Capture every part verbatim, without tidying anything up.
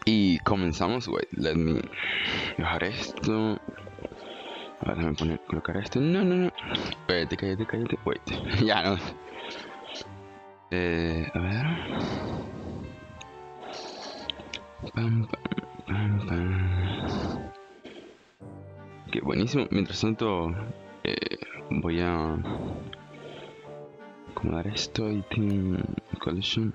Y comenzamos, wait, let me dejar esto. A ver, déjame poner, colocar esto. No, no, no. Cállate, cállate, cállate. Wait, ya no. Eh, a ver. Pam, pam, pam, pam. Qué buenísimo. Mientras tanto, eh, voy a acomodar esto. Item collection.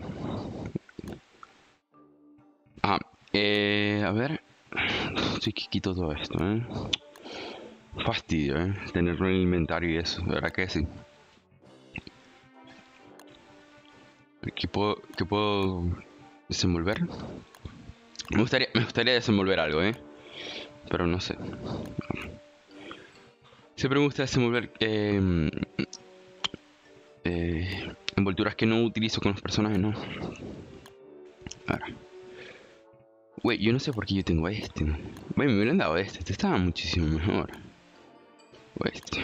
Ah, eh, a ver. Sí que quito todo esto, eh. Fastidio, eh. Tenerlo en el inventario y eso. De verdad que sí. ¿Qué puedo, qué puedo desenvolver? Me gustaría, me gustaría desenvolver algo, eh. Pero no sé. Siempre me gusta desenvolver eh, eh, envolturas que no utilizo con los personajes, ¿no? Ahora. Güey, yo no sé por qué yo tengo este. Güey, me hubieran dado este. Este estaba muchísimo mejor. O este.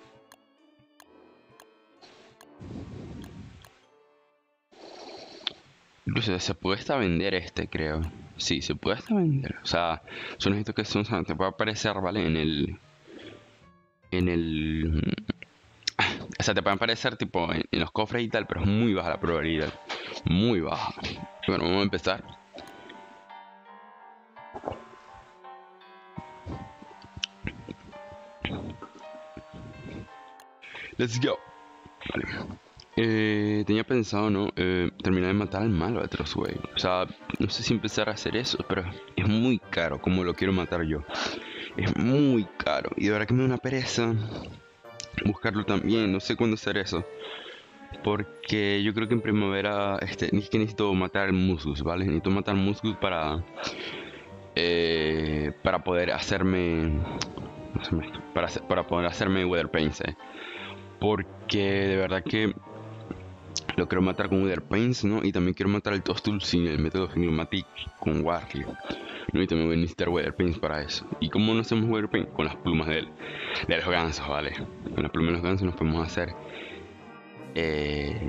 Incluso se puede hasta vender este, creo. Sí, se puede hasta vender. O sea, son estos que son, o sea, te puede aparecer, ¿vale? En el... En el... O sea, te pueden aparecer tipo en, en los cofres y tal, pero es muy baja la probabilidad. Muy baja. Bueno, vamos a empezar. Let's go. Vale. Eh, tenía pensado, ¿no? Eh, terminar de matar al malo de Trustway. O sea, no sé si empezar a hacer eso, pero es muy caro como lo quiero matar yo. Es muy caro. Y de verdad que me da una pereza buscarlo también. No sé cuándo hacer eso. Porque yo creo que en primavera este, ni que necesito matar al Musgus, ¿vale? Necesito matar al Musgus para... Eh, para poder hacerme... Para, hacer, para poder hacerme Weather Paints, ¿eh? Porque de verdad que lo quiero matar con Wither Paints, ¿no? Y también quiero matar el Tostul sin el método Gigmatic con Warrior, ¿no? Y también voy a necesitar Wither Paints para eso. ¿Y cómo no hacemos Wither Paints? Con las plumas de, él, de los gansos, ¿vale? Con las plumas de los gansos nos podemos hacer... Eh,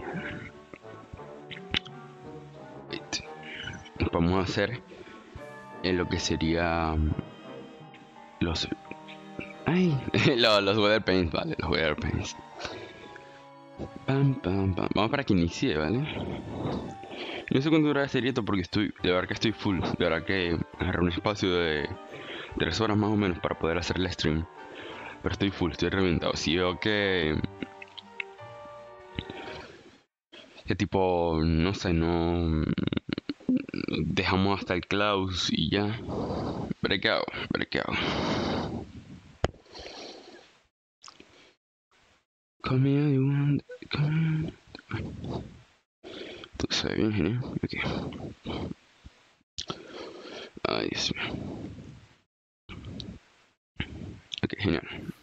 nos podemos hacer en lo que sería... Los... Ay, los, los Wither Paints, ¿vale? Los Wither Paints. Pam, pam, pam. Vamos para que inicie, ¿vale? No sé cuánto dura este directo porque estoy, de verdad que estoy full. De verdad que agarré un espacio de tres horas más o menos para poder hacer el stream. Pero estoy full, estoy reventado. Si veo que... Que tipo, no sé, no... Dejamos hasta el Klaus y ya. Veré qué hago, veré qué hago. Call me all you want, call... Todo se ve bien genial. Ok. Ay, Dios mío. Ok, genial.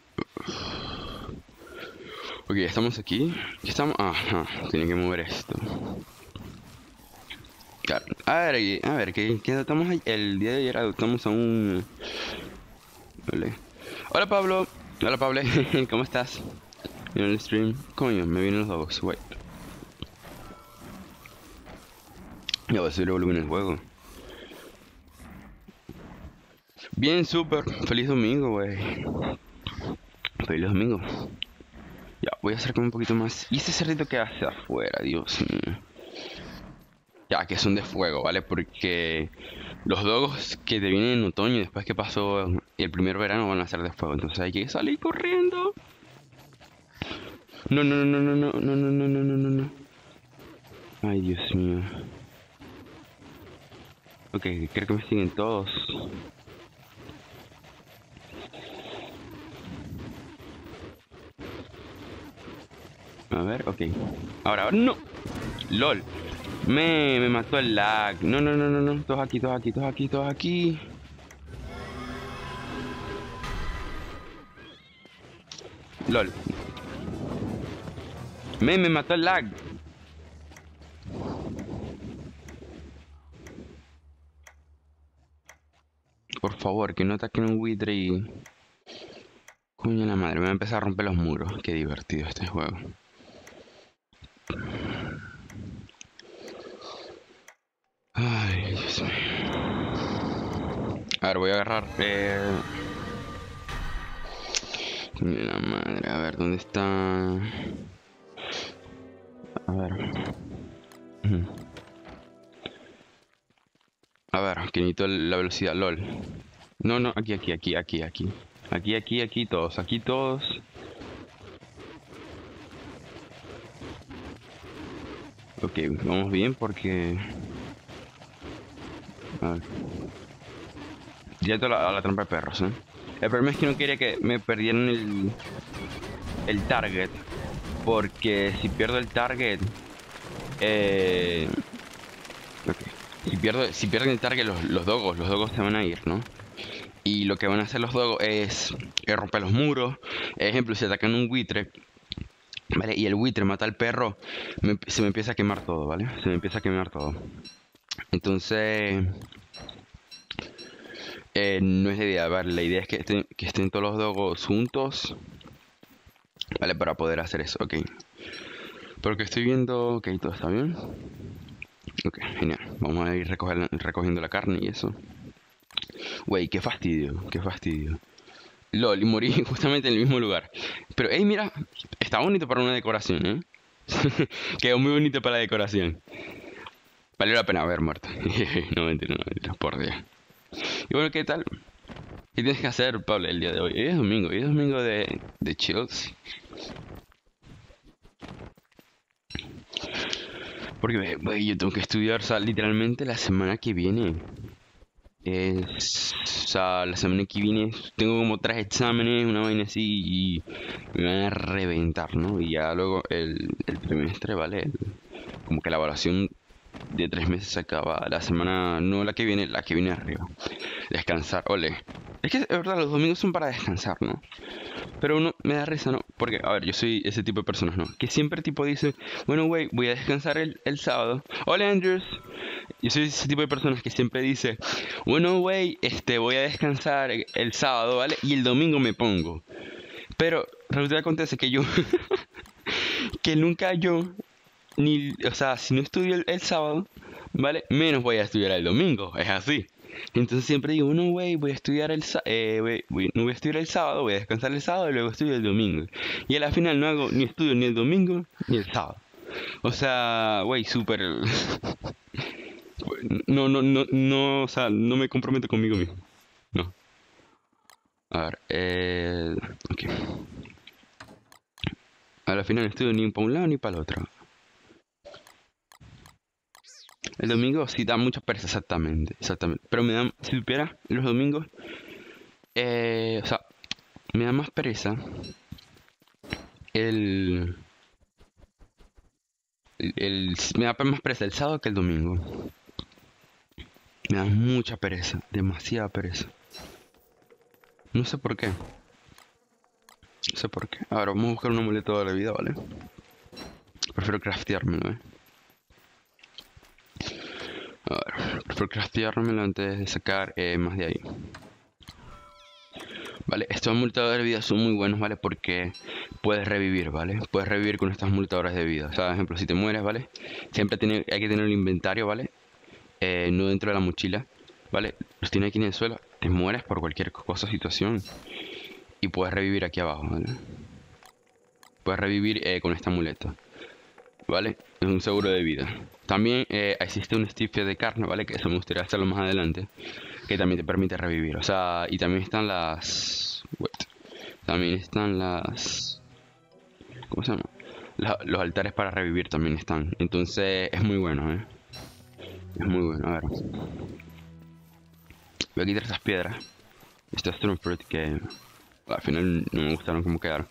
Ok, estamos aquí. Estamos... Ajá, tiene que mover esto. Claro. A ver, a ver, ¿qué, qué adoptamos ahí? El día de ayer adoptamos a un... Vale. Hola Pablo. Hola Pablo. ¿Cómo estás? En el stream. Coño, me vienen los dos. Wait. Ya voy a subir el volumen del juego. Bien, súper. Feliz domingo, güey. Feliz domingo. Ya, voy a acercarme un poquito más. ¿Y ese cerdito que hace afuera? Dios mío. Ya, que son de fuego, ¿vale? Porque los dogos que te vienen en otoño después que pasó el primer verano van a ser de fuego. Entonces hay que salir corriendo. No, no, no, no, no, no, no, no, no, no, no, no. Ay, Dios mío. Ok, creo que me siguen todos. A ver, ok. Ahora, ahora, no. LOL. Me, me mató el lag. No, no, no, no, no. Todos aquí, todos aquí, todos aquí, todos aquí. LOL. Me, me mató el lag. Por favor, que no ataquen un Wither y... Coño la madre, me va a empezar a romper los muros. Qué divertido este juego. Ay, Dios mío. A ver, voy a agarrar... Eh... La madre, a ver, ¿dónde está? A ver. Ujú. A ver, que necesito la velocidad, lol. No, no, aquí, aquí, aquí, aquí, aquí. Aquí, aquí, aquí, todos, aquí todos. Ok, vamos bien porque... A ver. Directo a la, a la trampa de perros, ¿eh? El problema es que no quería que me perdieran el... El target. Porque si pierdo el target... Eh... Ok. Si pierdo, si pierden el target los, los dogos, los dogos se van a ir, ¿no? Y lo que van a hacer los dogos es eh, romper los muros. Ejemplo, si atacan un buitre, ¿vale? Y el buitre mata al perro, me- se me empieza a quemar todo, ¿vale? Se me empieza a quemar todo. Entonces, eh, no es la idea, ¿vale? La idea es que estén, que estén todos los dogos juntos, ¿vale? Para poder hacer eso, ok. Porque estoy viendo, ok, todo está bien. Ok, genial. Vamos a ir recoger- recogiendo la carne y eso. Güey, qué fastidio, qué fastidio. LOL, y morí justamente en el mismo lugar. Pero, hey, mira, está bonito para una decoración, ¿eh? Quedó muy bonito para la decoración. Valió la pena haber muerto. No mentira, no mentira, por Dios. Y bueno, ¿qué tal? ¿Qué tienes que hacer, Pablo, el día de hoy? Hoy es domingo, hoy es domingo de, de chills. Porque, güey, yo tengo que estudiar, o sea, literalmente la semana que viene. Es, o sea, la semana que viene tengo como tres exámenes, una vaina así, y me van a reventar, ¿no? Y ya luego el, el trimestre, ¿vale? El- como que la evaluación de tres meses se acaba la semana, no la que viene, la que viene arriba. Descansar, ole. Es que es verdad, los domingos son para descansar, ¿no? Pero uno me da risa, ¿no? Porque, a ver, yo soy ese tipo de personas, ¿no? Que siempre tipo dice, bueno, güey, voy a descansar el, el sábado. Hola, Andrews. Yo soy ese tipo de personas que siempre dice, bueno, güey, este, voy a descansar el, el sábado, ¿vale? Y el domingo me pongo. Pero resulta que acontece que yo, que nunca yo, ni, o sea, si no estudio el, el sábado, ¿vale? Menos voy a estudiar el domingo, es así. Entonces siempre digo, no, güey, voy a estudiar el sá- eh, voy- voy- no voy a estudiar el sábado, voy a descansar el sábado y luego estudio el domingo. Y a la final no hago ni estudio ni el domingo ni el sábado. O sea, güey, súper... No, no, no, no, o sea, no me comprometo conmigo mismo. No. A ver, eh... ok. A la final no estudio ni para un lado ni para el otro. El domingo sí da mucha pereza, exactamente, exactamente. Pero me da, si supiera, los domingos, eh, o sea, me da más pereza el, el, el- me da más pereza el sábado que el domingo. Me da mucha pereza, demasiada pereza. No sé por qué, no sé por qué. Ahora vamos a buscar un amuleto de la vida, ¿vale? Prefiero crafteármelo, ¿eh? A ver, prefiero crafteármelo antes de sacar eh, más de ahí. Vale, estos multadores de vida son muy buenos, ¿vale? Porque puedes revivir, ¿vale? Puedes revivir con estas multadores de vida. O sea, por ejemplo, si te mueres, ¿vale? Siempre tiene, hay que tener el inventario, ¿vale? Eh, no dentro de la mochila, ¿vale? Los tiene aquí en el suelo. Te mueres por cualquier cosa o situación. Y puedes revivir aquí abajo, ¿vale? Puedes revivir eh, con esta amuleta, ¿vale? Es un seguro de vida. También eh, existe un estifio de carne, ¿vale? Que eso me gustaría hacerlo más adelante. Que también te permite revivir. O sea, y también están las... Wait. También están las... ¿Cómo se llama? La- los altares para revivir también están. Entonces es muy bueno, ¿eh? Es muy bueno. A ver. Voy a quitar estas piedras. Estas Stormfruit que al final no me gustaron cómo quedaron.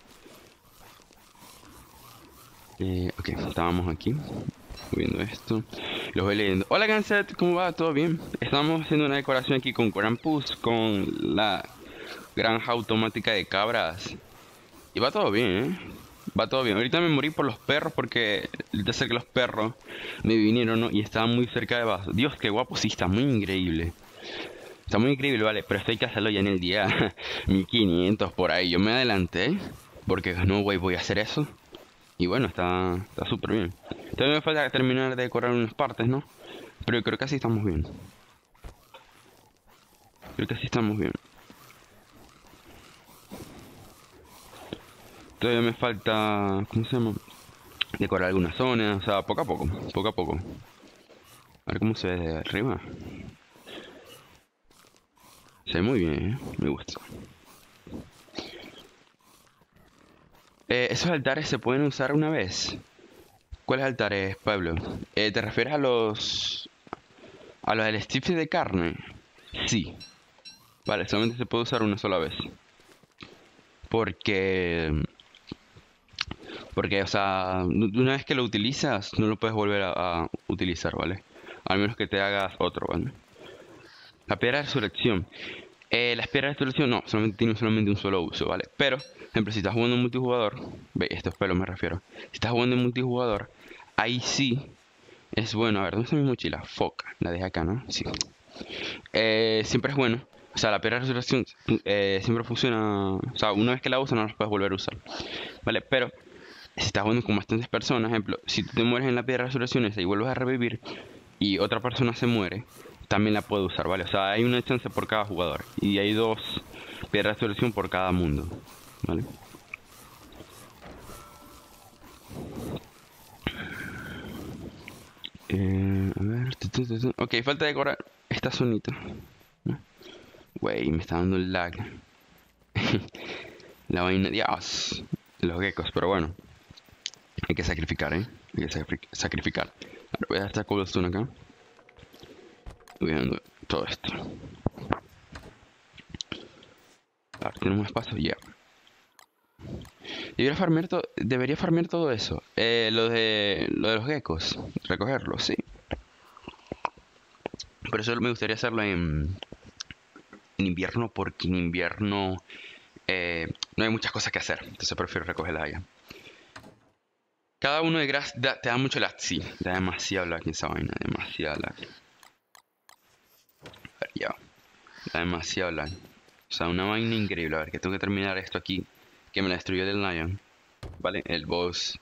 Eh, ok, estábamos aquí. Viendo esto. Los voy leyendo. Hola Ganset, ¿cómo va? ¿Todo bien? Estamos haciendo una decoración aquí con Krampus, con la granja automática de cabras. Y va todo bien, ¿eh? Va todo bien. Ahorita me morí por los perros porque de ser que los perros me vinieron, ¿no? Y estaban muy cerca de abajo. Dios, qué guapo, sí, está muy increíble. Está muy increíble, vale, pero esto hay que hacerlo ya en el día mil quinientos por ahí. Yo me adelanté porque no, güey, voy a hacer eso. Y bueno, está está súper bien. Todavía me falta terminar de decorar unas partes, ¿no? Pero yo creo que así estamos bien. Creo que así estamos bien. Todavía me falta, ¿cómo se llama? Decorar algunas zonas, o sea, poco a poco, poco a poco. A ver cómo se ve de arriba. Se ve muy bien, ¿eh? Me gusta. Eh, ¿Esos altares se pueden usar una vez? ¿Cuáles altares, Pablo? Eh, ¿te refieres a los... a los del strip de carne? Sí. Vale, solamente se puede usar una sola vez. Porque... Porque, o sea, una vez que lo utilizas, no lo puedes volver a, a utilizar, ¿vale? Al menos que te hagas otro, ¿vale? La piedra de resurrección. Eh, las piedras de resurrección no, solamente tienen solamente un solo uso, ¿vale? Pero, por ejemplo, si estás jugando en multijugador, ve, estos pelos me refiero. Si estás jugando en multijugador, ahí sí es bueno. A ver, ¿dónde está mi mochila? Fuck, la dejé acá, ¿no? Sí. Eh, siempre es bueno. O sea, la piedra de resurrección eh, siempre funciona. O sea, una vez que la usas, no la puedes volver a usar, ¿vale? Pero si estás jugando con bastantes personas, ejemplo, si tú te mueres en la piedra de resurrección esa y vuelves a revivir y otra persona se muere, también la puede usar, ¿vale? O sea, hay una chance por cada jugador y hay dos piedras de resurrección por cada mundo, ¿vale? Eh, a ver, tu, tu, tu, tu. Ok, falta decorar esta zonita. Güey, me está dando el lag. La vaina, Dios, los geckos, pero bueno. Hay que sacrificar, ¿eh? Hay que sacri- sacrificar. Ahora voy a dar esta cobblestone acá. Voy dando todo esto. Ahora tenemos espacio, ya. Debería farmear, to- debería farmear todo eso. Eh, lo de, lo de los geckos. Recogerlo, sí. Por eso me gustaría hacerlo en, en invierno, porque en invierno eh, no hay muchas cosas que hacer. Entonces prefiero recogerlas allá. Cada uno de grass da- te da mucho lag, sí. Da demasiado lag esa vaina, demasiado lag. A ver, ya. Da demasiado lag. O sea, una vaina increíble. A ver, que tengo que terminar esto aquí. Que me la destruyó el Lion. Vale, el boss.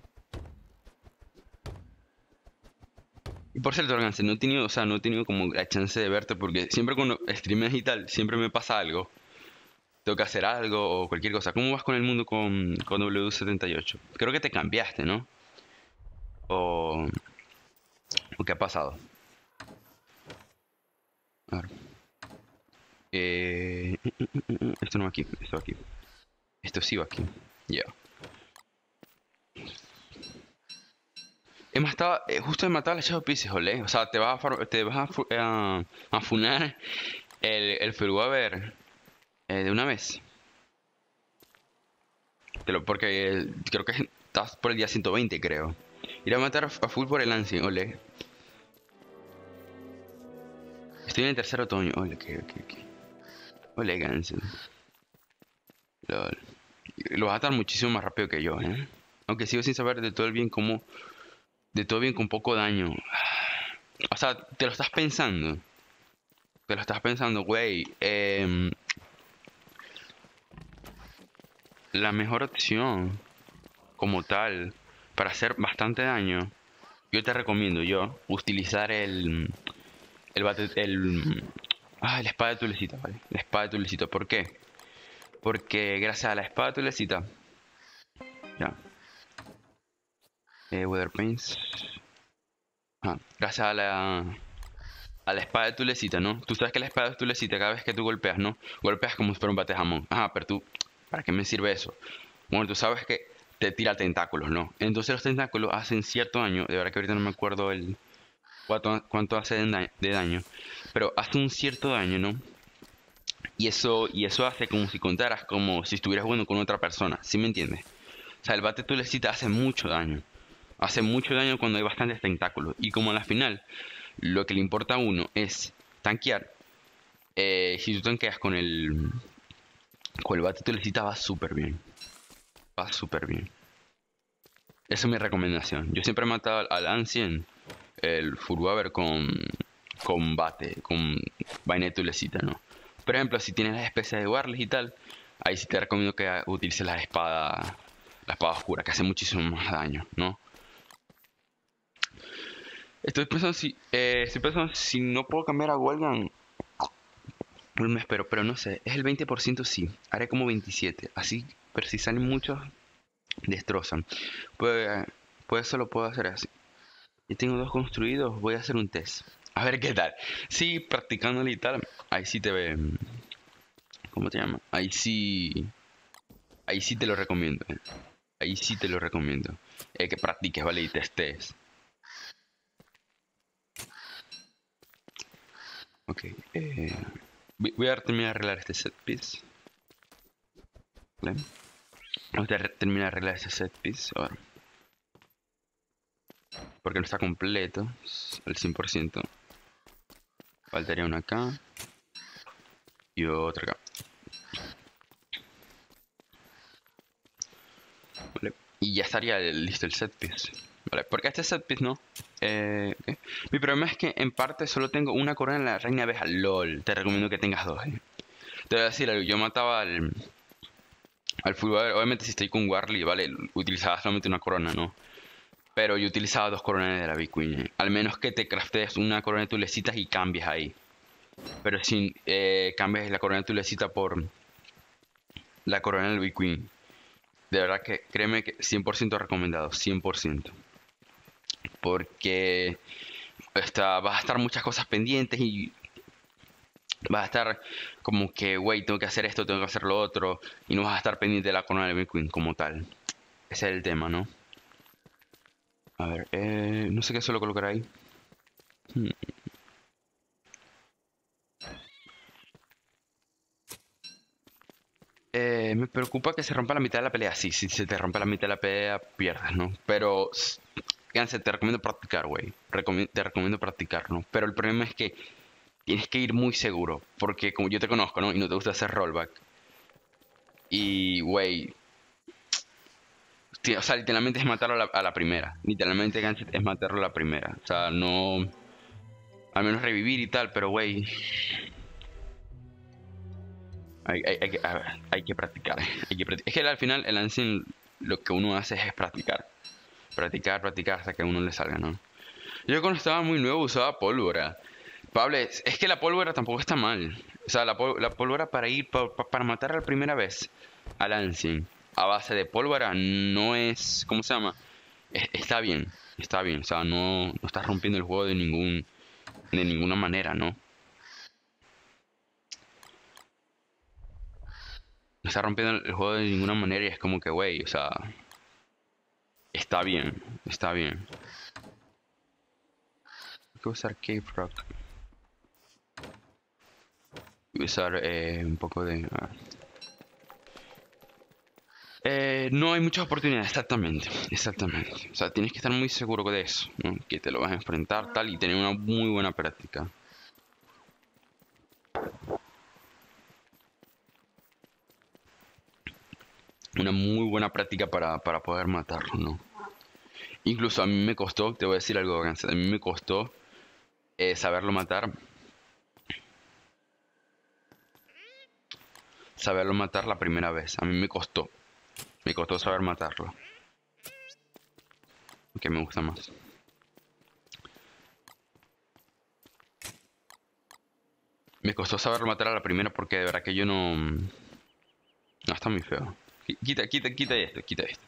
Y por cierto, Organse, no he tenido, o sea, no he tenido como la chance de verte porque siempre cuando streameas y tal, siempre me pasa algo. Tengo que hacer algo o cualquier cosa. ¿Cómo vas con el mundo con, con W setenta y ocho? Creo que te cambiaste, ¿no? O, ¿o qué ha pasado? A ver. Eh, esto no va aquí, esto va aquí. Esto sí va aquí. Ya. He matado, eh, justo he matado a la Shadow Pieces, ole. O sea, te vas a, far- te vas a, fu- a, a funar el, el Ferwaver eh, de una vez. Te lo, porque eh, creo que estás por el día ciento veinte, creo. Ir a matar a, a full por el Ancien, ole. Estoy en el tercer otoño, ole, que, que, que. Ole, Gansen. Lol. Lo vas a matar muchísimo más rápido que yo, eh. Aunque sigo sin saber de todo el bien cómo. De todo bien con poco daño. O sea, te lo estás pensando. Te lo estás pensando, güey. em, la mejor opción, como tal, para hacer bastante daño, yo te recomiendo yo utilizar el. El bate. El. Ah, la espada de Tulecita, vale. La espada de Tulecita. ¿Por qué? Porque gracias a la espada de Tulecita. Ya. Eh, Weather Paints. Ah, gracias a la. A la espada de Tulecita, ¿no? Tú sabes que la espada de Tulecita, cada vez que tú golpeas, ¿no? Golpeas como si fuera un bate de jamón. Ajá, pero tú. ¿Para qué me sirve eso? Bueno, tú sabes que te tira tentáculos, ¿no? Entonces los tentáculos hacen cierto daño. De verdad que ahorita no me acuerdo el cuánto, cuánto hace de, da- de daño. Pero hace un cierto daño, ¿no? Y eso, y eso hace como si contaras como si estuvieras jugando con otra persona. ¿Sí me entiendes? O sea, el bate tulecita hace mucho daño. Hace mucho daño cuando hay bastantes tentáculos. Y como a la final, lo que le importa a uno es tanquear. Eh, si tú tanqueas con el, con el bate tulecita va súper bien. Va súper bien. Esa es mi recomendación. Yo siempre he matado al, al Ancien, el Furwaver con combate, con vaina de tulecita, ¿no? Por ejemplo, si tienes las especies de Warles y tal, ahí sí te recomiendo que utilices la espada, la espada oscura, que hace muchísimo más daño, ¿no? Estoy pensando si, eh, estoy pensando si no puedo cambiar a Walgan Un mes, pero, pero no sé. Es el veinte por ciento sí. Haré como veintisiete. Así, pero si salen muchos, destrozan. Pues, pues eso lo puedo hacer así. Y tengo dos construidos. Voy a hacer un test. A ver qué tal. Sí, practicándole y tal. Ahí sí te ve. ¿Cómo te llama? Ahí sí. Ahí sí te lo recomiendo. eh. Ahí sí te lo recomiendo. Eh, que practiques, ¿vale? Y testes. Ok. Eh, voy voy a terminar de arreglar este set piece. ¿Vale? Vamos a terminar de arreglar este set piece. Ahora. Porque no está completo. Al cien por ciento. Faltaría una acá. Y otra acá. Vale. Y ya estaría listo el set piece. Vale, porque este set piece no. Eh, ¿qué? Mi problema es que en parte solo tengo una corona en la reina abeja. LOL. Te recomiendo que tengas dos. Eh. Te voy a decir algo. Yo mataba al. Al fútbol. Obviamente, si estoy con Warley, vale. Utilizaba solamente una corona, ¿no? Pero yo utilizaba dos coronas de la Big Queen. Eh. Al menos que te craftees una corona de tulecitas y cambies ahí. Pero si eh, cambias la corona de tulecita por la corona del Big Queen. De verdad que créeme que cien por ciento recomendado. cien por ciento. Porque está, vas a estar muchas cosas pendientes y vas a estar como que, güey, tengo que hacer esto, tengo que hacer lo otro. Y no vas a estar pendiente de la corona del Big Queen como tal. Ese es el tema, ¿no? A ver, eh, no sé qué suelo colocar ahí. Hmm. Eh, me preocupa que se rompa la mitad de la pelea. Sí, si se te rompe la mitad de la pelea, pierdes, ¿no? Pero, fíjense, te recomiendo practicar, güey. Recomi- te recomiendo practicar, ¿no? Pero el problema es que tienes que ir muy seguro. Porque como yo te conozco, ¿no? Y no te gusta hacer rollback. Y, güey, o sea, literalmente es matarlo a la, a la primera. Literalmente, Gansett, es matarlo a la primera. O sea, no. Al menos revivir y tal, pero, güey. Hay, hay, hay que, a ver, hay que practicar. Hay que practicar. Es que al final, el Ancient, lo que uno hace es practicar. Practicar, practicar hasta que a uno le salga, ¿no? Yo cuando estaba muy nuevo usaba pólvora. Pablo, es, es que la pólvora tampoco está mal. O sea, la, pól- la pólvora para ir, pa- pa- para matar a la primera vez al Ancient a base de pólvora no es, ¿cómo se llama? Es- está bien, está bien. O sea, no, no estás rompiendo el juego de ningún, de ninguna manera, ¿no? No estás rompiendo el juego de ninguna manera y es como que, güey, o sea, está bien, está bien. Hay que usar Cave Rock. Voy a usar eh, un poco de... ah. Eh, no hay muchas oportunidades, exactamente, exactamente. O sea, tienes que estar muy seguro de eso, ¿no? Que te lo vas a enfrentar tal y tener una muy buena práctica. Una muy buena práctica para, para poder matarlo, ¿no? Incluso a mí me costó, te voy a decir algo, Gansett, a mí me costó eh, saberlo matar. Saberlo matar la primera vez. A mí me costó. Me costó saber matarlo. Que me gusta más. Me costó saberlo matar a la primera porque de verdad que yo no... No, está muy feo. Quita, quita, quita esto, quita esto.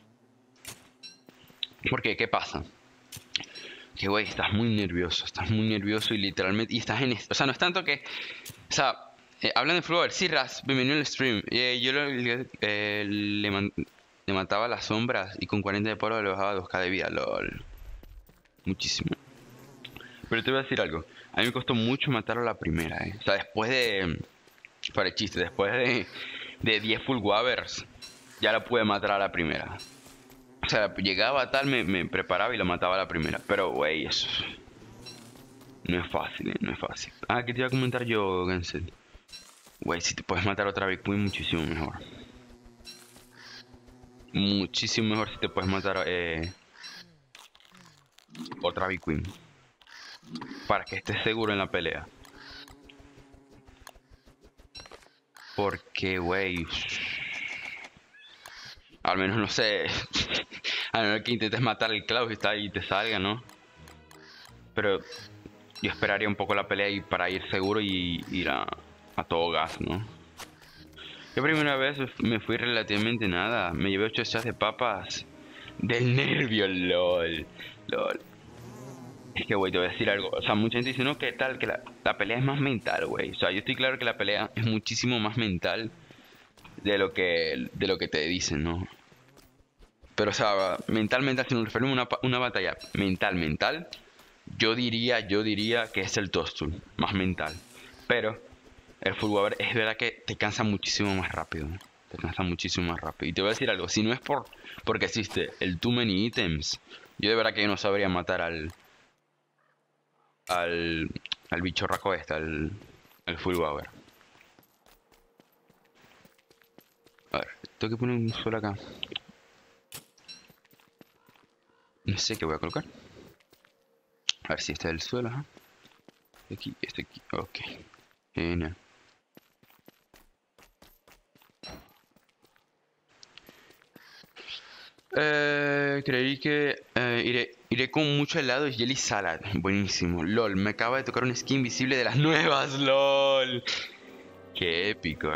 ¿Por qué? ¿Qué pasa? Que, güey, estás muy nervioso. Estás muy nervioso y literalmente... Y estás en esto. O sea, no es tanto que... O sea, eh, hablando de Flower. Sí, Raz, bienvenido al stream. Eh, yo le, le, eh, le, man, le mataba las sombras y con cuarenta de polvo le bajaba dos K de vida. LOL. Muchísimo. Pero te voy a decir algo. A mí me costó mucho matarlo a la primera, eh. O sea, después de... Para el chiste, después de... De diez full wavers, ya la pude matar a la primera. O sea, llegaba tal, me, me preparaba y lo mataba a la primera. Pero, güey, eso... No es fácil, eh. No es fácil. Ah, ¿qué te iba a comentar yo, Gansett? Güey, si te puedes matar otra Big Queen, muchísimo mejor. Muchísimo mejor si te puedes matar eh, otra Big Queen. Para que estés seguro en la pelea. Porque, güey... Al menos no sé... A menos que intentes matar al Klaus y, está, y te salga, ¿no? Pero yo esperaría un poco la pelea y para ir seguro y ir a... a todo gas, ¿no? La primera vez me fui relativamente nada. Me llevé ocho shots de papas del nervio, lol. Lol. Es que, güey, te voy a decir algo. O sea, mucha gente dice, no, ¿qué tal? Que la, la pelea es más mental, güey. O sea, yo estoy claro que la pelea es muchísimo más mental de lo que, de lo que te dicen, ¿no? Pero, o sea, mental, mental, si nos referimos a una, una batalla mental, mental, yo diría, yo diría que es el Tostul, más mental. Pero el Full es verdad que te cansa muchísimo más rápido, ¿no? Te cansa muchísimo más rápido. Y te voy a decir algo, si no es por porque existe el Too Many Items, yo de verdad que no sabría matar al al, al bichorraco este, al, al Full Power. A ver, tengo que poner un suelo acá. No sé qué voy a colocar. A ver si este es el suelo, ajá. Aquí, este aquí, ok. Genial. Eh, creí que eh, iré, iré con mucho helado y jelly salad. Buenísimo. LOL, me acaba de tocar un skin visible de las nuevas. LOL. Qué épico.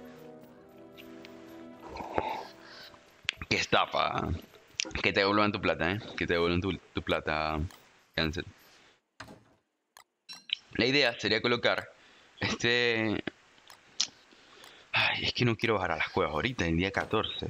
Qué estafa. Que te devuelvan tu plata, eh. Que te devuelvan tu, tu plata. Cancel. La idea sería colocar este... Ay, es que no quiero bajar a las cuevas ahorita, el día catorce.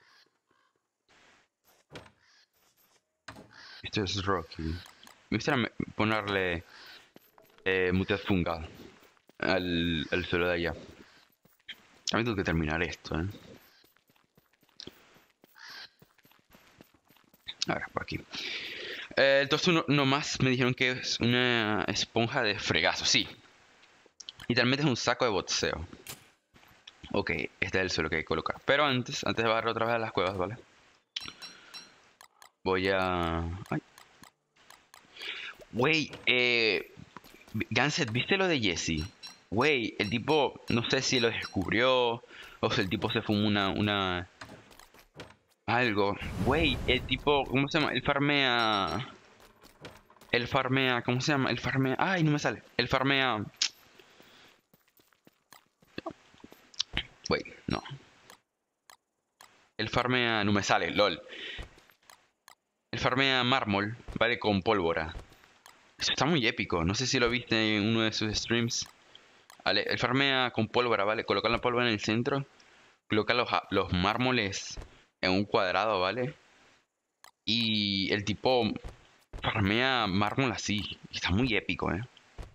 Esto es Rocky. Me gustaría ponerle eh, muted fungal al, al suelo de allá. También tengo que terminar esto, ¿eh? Ahora, por aquí. Eh, entonces uno, nomás me dijeron que es una esponja de fregazo, sí. Y también es un saco de boxeo. Ok, este es el suelo que hay que colocar. Pero antes, antes de bajar otra vez a las cuevas, ¿vale? Voy a... Ay. Wey, eh... Ganset, ¿viste lo de Jesse? Wey, el tipo, no sé si lo descubrió o si el tipo se fumó una, una... Algo. Wey, el tipo, ¿cómo se llama? Él farmea... Él farmea, ¿cómo se llama? Él farmea... Ay, no me sale. Él farmea... Wey, no. Él farmea... No me sale, lol. Él farmea mármol, ¿vale? Con pólvora. Eso está muy épico. No sé si lo viste en uno de sus streams. Vale, él farmea con pólvora, ¿vale? Colocar la pólvora en el centro. Coloca los, los mármoles en un cuadrado, ¿vale? Y el tipo farmea mármol así. Está muy épico, ¿eh?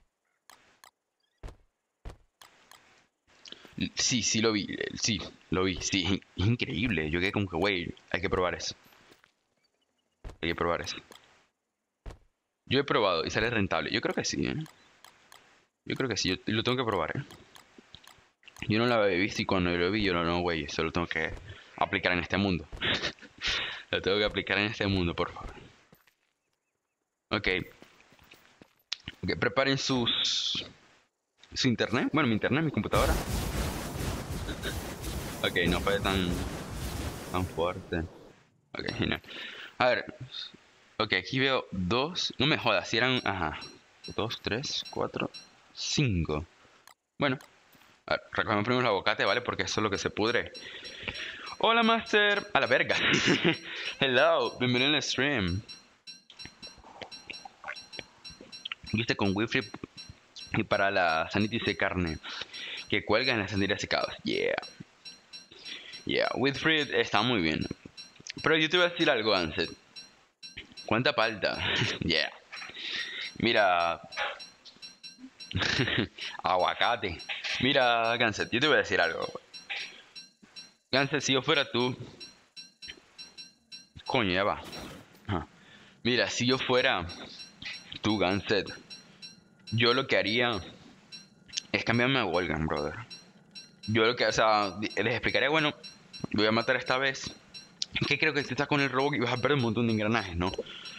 Sí, sí lo vi. Sí, lo vi. Sí, es increíble. Yo quedé como que, güey, hay que probar eso. Hay que probar eso. Yo he probado y sale rentable. Yo creo que sí, ¿eh? Yo creo que sí. Yo lo tengo que probar, ¿eh? Yo no la había visto y cuando lo vi yo no, no, güey, eso lo tengo que aplicar en este mundo. Lo tengo que aplicar en este mundo, por favor. Ok. Ok, preparen sus... su internet. Bueno, mi internet, mi computadora. Ok, no fue tan... tan fuerte. Ok, genial. A ver. Ok, aquí veo dos... No me jodas, si eran... Ajá. Dos, tres, cuatro, cinco. Bueno. A ver, recogemos primero el aguacate, ¿vale? Porque eso es lo que se pudre. Hola, Master. A la verga. Hello, bienvenido al stream. Viste con Wi-Fi y para la sanitis de carne que cuelga en las sandías secadas. Yeah. Yeah, Wi-Fi está muy bien. Pero yo te voy a decir algo, Anset. ¿Cuánta palta? Yeah. Mira. Aguacate. Mira, Ganset, yo te voy a decir algo. Ganset, si yo fuera tú... Coño, ya va. Ajá. Mira, si yo fuera tú, Ganset, yo lo que haría es cambiarme a Wolgan, brother. Yo lo que, o sea, les explicaría, bueno, voy a matar esta vez. Que creo que si estás con el robot y vas a perder un montón de engranajes, ¿no?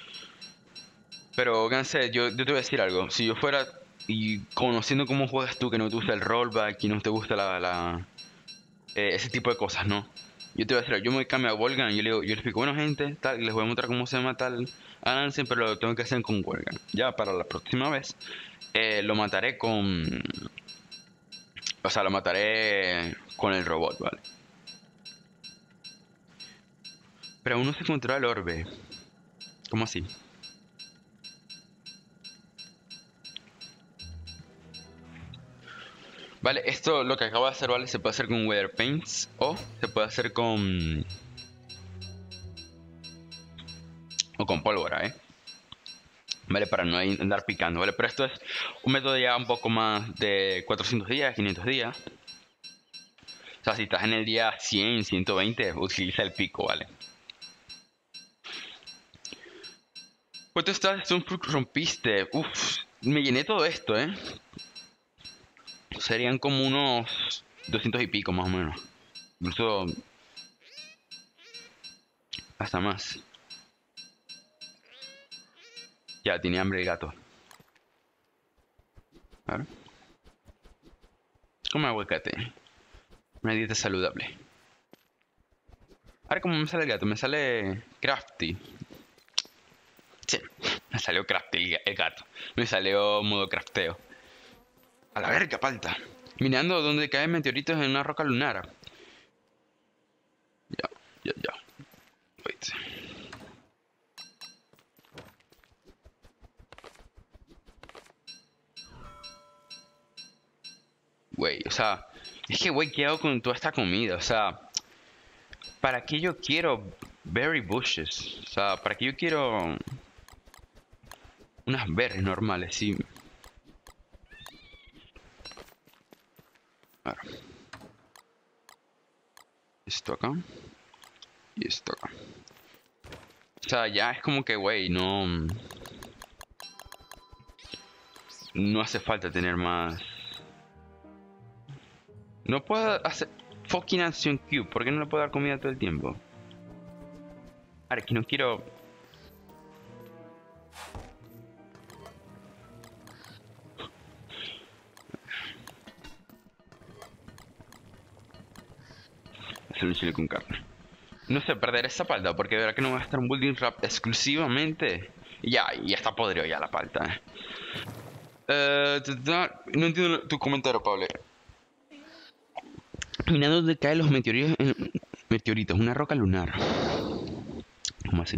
Pero, Ganset, yo, yo te voy a decir algo. Si yo fuera... Y conociendo cómo juegas tú, que no te gusta el rollback y no te gusta la... la eh, ese tipo de cosas, ¿no? Yo te voy a decir, yo me cambio a Volgan y yo le digo, yo le explico, bueno gente, tal, les voy a mostrar cómo se llama tal Anansen, pero lo tengo que hacer con Volgan. Ya para la próxima vez eh, lo mataré con O sea, lo mataré con el robot, ¿vale? Pero aún no se encontró el orbe. ¿Cómo así? Vale, esto lo que acabo de hacer, ¿vale? Se puede hacer con Weather Paints o se puede hacer con... o con pólvora, ¿eh? Vale, para no andar picando, ¿vale? Pero esto es un método ya un poco más de cuatrocientos días, quinientos días. O sea, si estás en el día cien, ciento veinte, utiliza el pico, ¿vale? ¿Cuánto estás? Tú rompiste. Uf, me llené todo esto, ¿eh? Serían como unos doscientos y pico más o menos. Incluso hasta más. Ya, tiene hambre el gato. A ver. Come aguacate. Una dieta saludable. Ahora, ¿cómo me sale el gato? Me sale Crafty. Sí, me salió Crafty el gato. Me salió modo crafteo. A la verga, palta. Mirando donde caen meteoritos en una roca lunar. Ya, ya, ya. Wait. Güey, o sea, es que, güey, ¿qué hago con toda esta comida? O sea, ¿para qué yo quiero berry bushes? O sea, ¿para qué yo quiero unas berries normales? Sí. Ahora. Esto acá. Y esto acá. O sea, ya es como que, güey, no... No hace falta tener más... No puedo hacer fucking action cube. ¿Por qué no le puedo dar comida todo el tiempo? Ahora, que no quiero... Hacer un chile con carne. No sé, perder esa palta porque verá que no va a estar un building wrap exclusivamente. Ya, ya está podrido ya la palta. Eh, no entiendo tu comentario, Pablo. Mirando dónde caen los meteoritos, eh, meteoritos, una roca lunar. ¿Cómo así?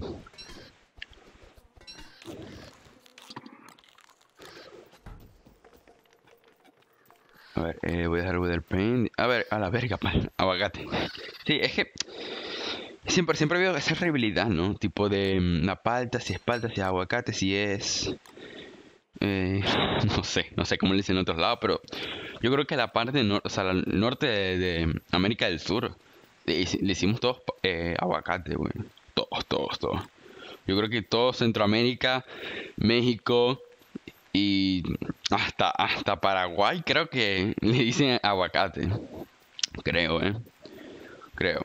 A ver, eh, voy a dejar Weather Paint. A ver, a la verga, pal, aguacate. Sí, es que siempre, siempre ha habido esa rivalidad, ¿no? Tipo de mm, la palta, si es palta, si es aguacate, si es... Eh, no sé, no sé cómo le dicen en otros lados, pero yo creo que la parte norte, o sea, el norte de, de América del Sur, le, le hicimos todos eh, aguacate, güey. Todos, todos, todos. Yo creo que todo Centroamérica, México y hasta, hasta Paraguay creo que le dicen aguacate. Creo, eh. Creo.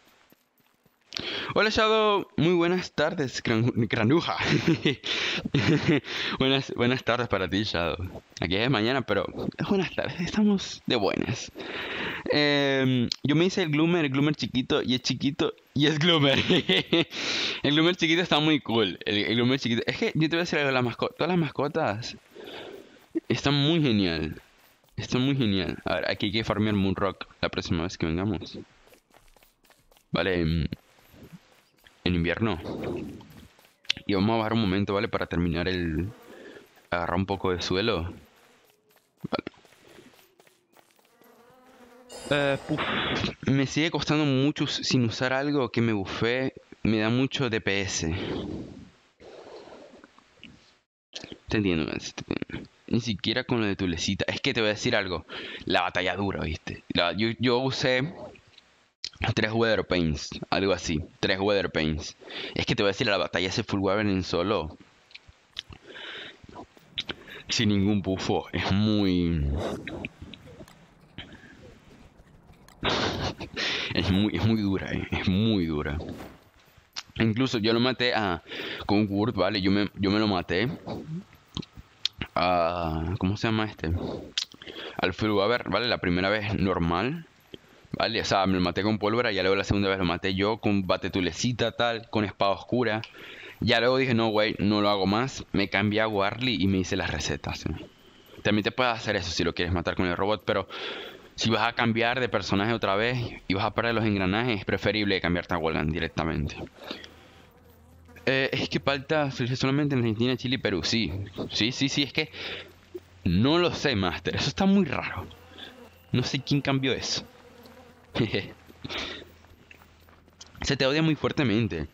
Hola Shadow, muy buenas tardes, gran, granuja. buenas, buenas tardes para ti, Shadow. Aquí es mañana, pero es buenas tardes, estamos de buenas. Eh, yo me hice el Gloomer, el Gloomer chiquito, y es chiquito, y es Gloomer. El Gloomer chiquito está muy cool. El, el Gloomer chiquito. Es que yo te voy a decir algo, las mascotas, todas las mascotas están muy genial. Están muy genial. A ver, aquí hay que farmear Moonrock la próxima vez que vengamos. Vale. En invierno. Y vamos a bajar un momento, ¿vale? Para terminar el... Agarrar un poco de suelo. Vale. Uh, puf, me sigue costando mucho sin usar algo que me bufé. Me da mucho D P S. Te entiendo, man. Ni siquiera con lo de tu lecita. Es que te voy a decir algo. La batalla dura, ¿viste? La, yo, yo usé... Tres Weather Paints, algo así. Tres Weather Paints. Es que te voy a decir, la batalla ese full weather en solo. Sin ningún bufo. Es muy... es muy, es muy dura, eh. Es muy dura. Incluso yo lo maté a... Con Word, ¿vale? Yo me, yo me lo maté. A... ¿Cómo se llama este? Al full weather, ¿vale? La primera vez normal. Vale, o sea, me lo maté con pólvora, ya luego la segunda vez lo maté yo con batetulecita tal, con espada oscura. Ya luego dije, no, güey, no lo hago más. Me cambié a Warly y me hice las recetas. ¿Sí? También te puedes hacer eso si lo quieres matar con el robot, pero Si vas a cambiar de personaje otra vez y vas a perder los engranajes, es preferible cambiarte a Walgan directamente. Eh, es que falta solamente en Argentina, Chile y Perú. Sí, sí, sí, sí, es que no lo sé, Master. Eso está muy raro. No sé quién cambió eso. Se te odia muy fuertemente.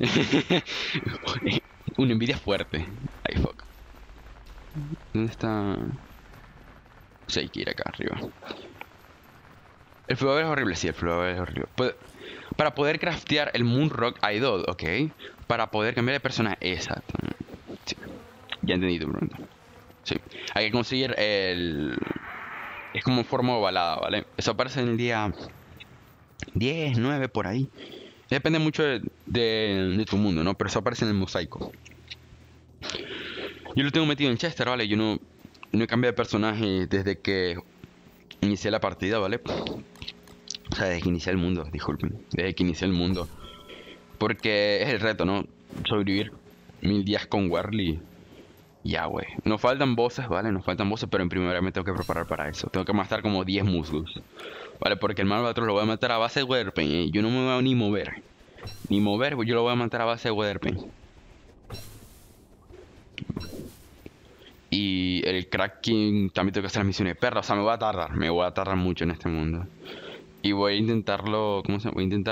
Una envidia fuerte. Ay, fuck. ¿Dónde está? Sí, hay que ir acá arriba. El fuego es horrible, sí, el fuego es horrible. Puede... Para poder craftear el Moonrock hay dos, ok. Para poder cambiar de personaje, exacto. Sí. Ya entendí tu pregunta. Sí. Hay que conseguir el... Es como forma ovalada, ¿vale? Eso aparece en el día diez, nueve, por ahí. Depende mucho de, de, de tu mundo, ¿no? Pero eso aparece en el mosaico. Yo lo tengo metido en Chester, ¿vale? Yo no, no he cambiado de personaje desde que inicié la partida, ¿vale? O sea, desde que inicié el mundo, disculpen. Desde que inicié el mundo. Porque es el reto, ¿no? Sobrevivir mil días con Warly. Ya, güey. Nos faltan voces, ¿vale? Nos faltan voces, pero en primera me tengo que preparar para eso. Tengo que matar como diez musgos. ¿Vale? Porque el Malvatros lo voy a matar a base de Weatherpain, ¿eh? Yo no me voy a ni mover. Ni mover, yo lo voy a matar a base de Weatherpain. Y el Kraken también tengo que hacer las misiones de perra. O sea, me voy a tardar. Me voy a tardar mucho en este mundo. Y voy a intentarlo... ¿Cómo se llama? Voy a intentar...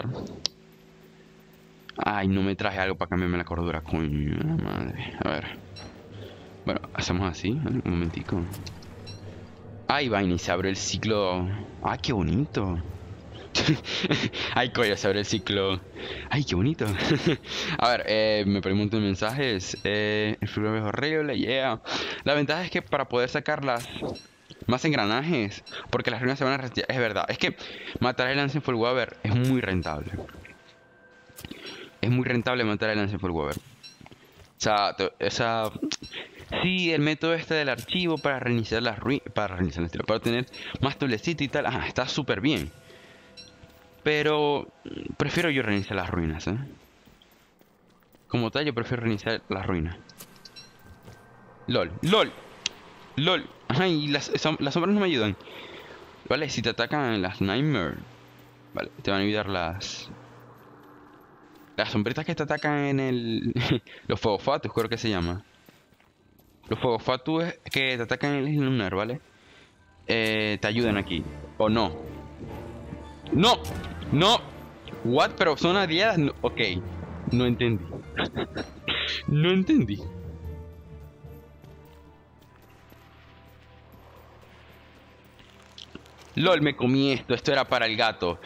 Ay, no me traje algo para cambiarme la cordura. Coño, la madre. A ver. Bueno, hacemos así. ¿Vale? Un momentico. Ay, vaina, y se abre el ciclo. Ay, qué bonito. Ay, coño, se abre el ciclo. Ay, qué bonito. A ver, eh, me preguntan mensajes. Eh, el flujo es horrible, yeah. La ventaja es que para poder sacarlas más engranajes, porque las ruinas se van a retirar. Es verdad, es que matar el Lance Fullwaver es muy rentable. Es muy rentable matar el Lance Fullwaver. O sea, o sea, sí, el método este del archivo para reiniciar las ruinas, para reiniciar el estilo, para tener más tablecito y tal, ajá, está súper bien. Pero prefiero yo reiniciar las ruinas, ¿eh? Como tal, yo prefiero reiniciar las ruinas. LOL, LOL, LOL. Ajá, y las, las sombras no me ayudan. Vale, si te atacan las Nightmare, vale, te van a ayudar las... Las sombritas que te atacan en el... Los Fuego Fatus, creo que se llama. Los Fuego Fatus que te atacan en el lunar, ¿vale? Eh, te ayudan aquí. ¿O no? ¡No! ¡No! ¿What? ¿Pero son aliadas? No, ok. No entendí. No entendí. LOL, me comí esto. Esto era para el gato.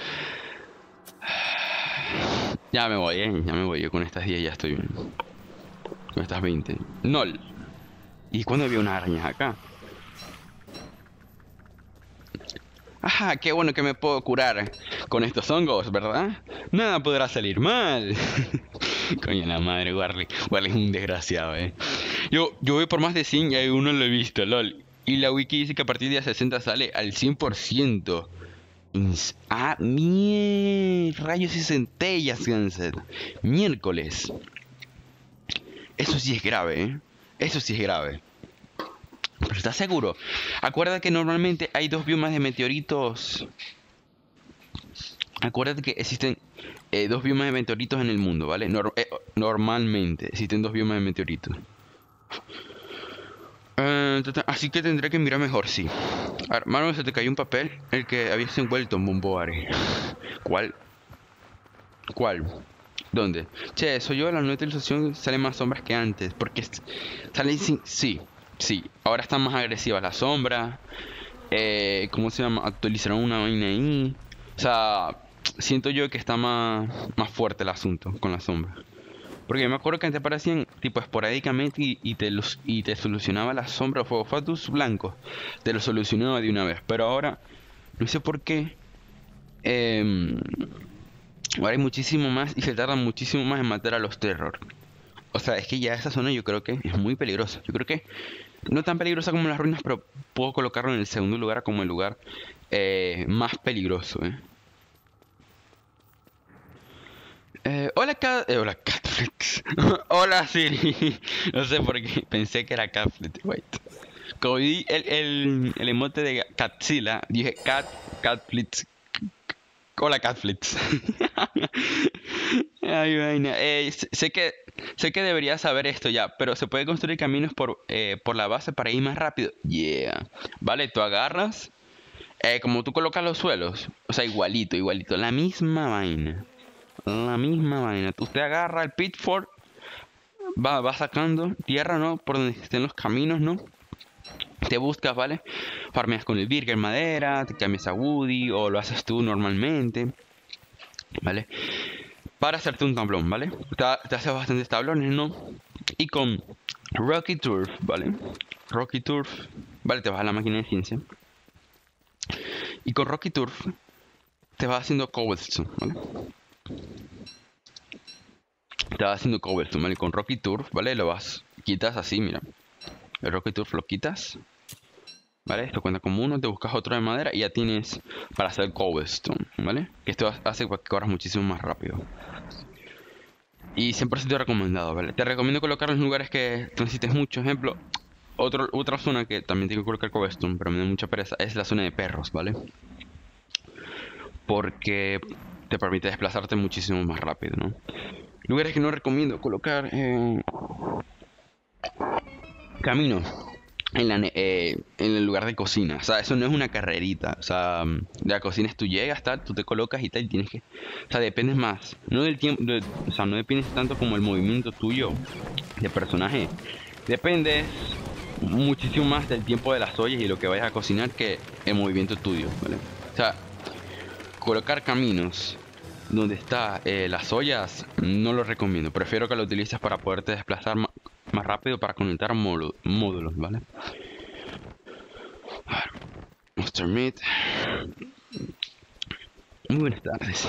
Ya me voy, eh. Ya me voy. Yo con estas diez ya estoy bien. Con estas veinte. ¡Nol! ¿Y cuándo había unas arañas acá? Ajá, qué bueno que me puedo curar con estos hongos, ¿verdad? Nada podrá salir mal. Coño la madre, Warly. Warly es un desgraciado, eh. Yo, yo voy por más de cien y hay uno lo he visto, lol. Y la wiki dice que a partir de día sesenta sale al cien por ciento. Ah, mier... Rayos y centellas, Ganset. Miércoles. Eso sí es grave, eh. Eso sí es grave. Pero ¿estás seguro? Acuérdate que normalmente hay dos biomas de meteoritos. Acuérdate que existen eh, dos biomas de meteoritos en el mundo, ¿vale? Nor eh, normalmente existen dos biomas de meteoritos. Uh, así que tendré que mirar mejor, sí. A ver, mano, se te cayó un papel. El que habías envuelto en Bomboare. ¿Cuál? ¿Cuál? ¿Dónde? Che, soy yo, la nueva utilización sale más sombras que antes. Porque salen sin... Sí. Sí, ahora están más agresivas las sombras. Eh, ¿Cómo se llama? Actualizaron una vaina ahí. O sea, siento yo que está más, más fuerte el asunto con las sombras. Porque me acuerdo que antes aparecían tipo esporádicamente y, y, te, los, y te solucionaba las sombras o Fuego Fatus blancos. Te lo solucionaba de una vez. Pero ahora, no sé por qué. Eh, ahora hay muchísimo más y se tarda muchísimo más en matar a los terror. O sea, es que ya esa zona yo creo que es muy peligrosa. Yo creo que no tan peligrosa como las ruinas, pero puedo colocarlo en el segundo lugar como el lugar eh, más peligroso, ¿eh? Eh, hola, Cat... Eh, hola, Catflix. Hola, Siri. No sé por qué pensé que era Catflix. Wait. Como vi el, el, el emote de Catzilla, dije Cat... Catflix. Hola, Catflix. Ay, vaina. Eh, sé sé que sé que deberías saber esto ya, pero se puede construir caminos por, eh, por la base para ir más rápido. Yeah. Vale, tú agarras, eh, como tú colocas los suelos, o sea, igualito, igualito, la misma vaina. La misma vaina. Usted agarra el pitford, va, va sacando tierra, ¿no? Por donde estén los caminos, ¿no? Te buscas, ¿vale? Farmeas con el Birger madera, te cambias a Woody o lo haces tú normalmente, ¿vale? Para hacerte un tablón, ¿vale? Te, te haces bastantes tablones, ¿no? Y con Rocky Turf, ¿vale? Rocky Turf, ¿vale? Te vas a la máquina de ciencia. Y con Rocky Turf te vas haciendo cobblestone, ¿vale? Te vas haciendo cobblestone, ¿vale? Con Rocky Turf, ¿vale? Lo vas, quitas así, mira. El Rocky Turf lo quitas, ¿vale? Esto cuenta como uno, te buscas otro de madera y ya tienes para hacer cobblestone, ¿vale? Que esto hace que corras muchísimo más rápido. Y cien por ciento recomendado, ¿vale? Te recomiendo colocarlo en lugares que tú necesites mucho. Ejemplo, otro, otra zona que también tengo que colocar cobblestone, pero me da mucha pereza, es la zona de perros, ¿vale? Porque te permite desplazarte muchísimo más rápido, ¿no? Lugares que no recomiendo colocar eh, caminos en, la, eh, en el lugar de cocina. O sea, eso no es una carrerita. O sea, de la cocina es tú llegas, tal, tú te colocas y tal, y tienes que... O sea, dependes más. No del tiempo, de, o sea, no dependes tanto como el movimiento tuyo de personaje. Dependes muchísimo más del tiempo de las ollas y lo que vayas a cocinar que el movimiento tuyo, ¿vale? O sea, colocar caminos donde está eh, las ollas no lo recomiendo. Prefiero que lo utilices para poderte desplazar más, más rápido para conectar módulos, ¿vale? A ver, Monster Meat. Muy buenas tardes.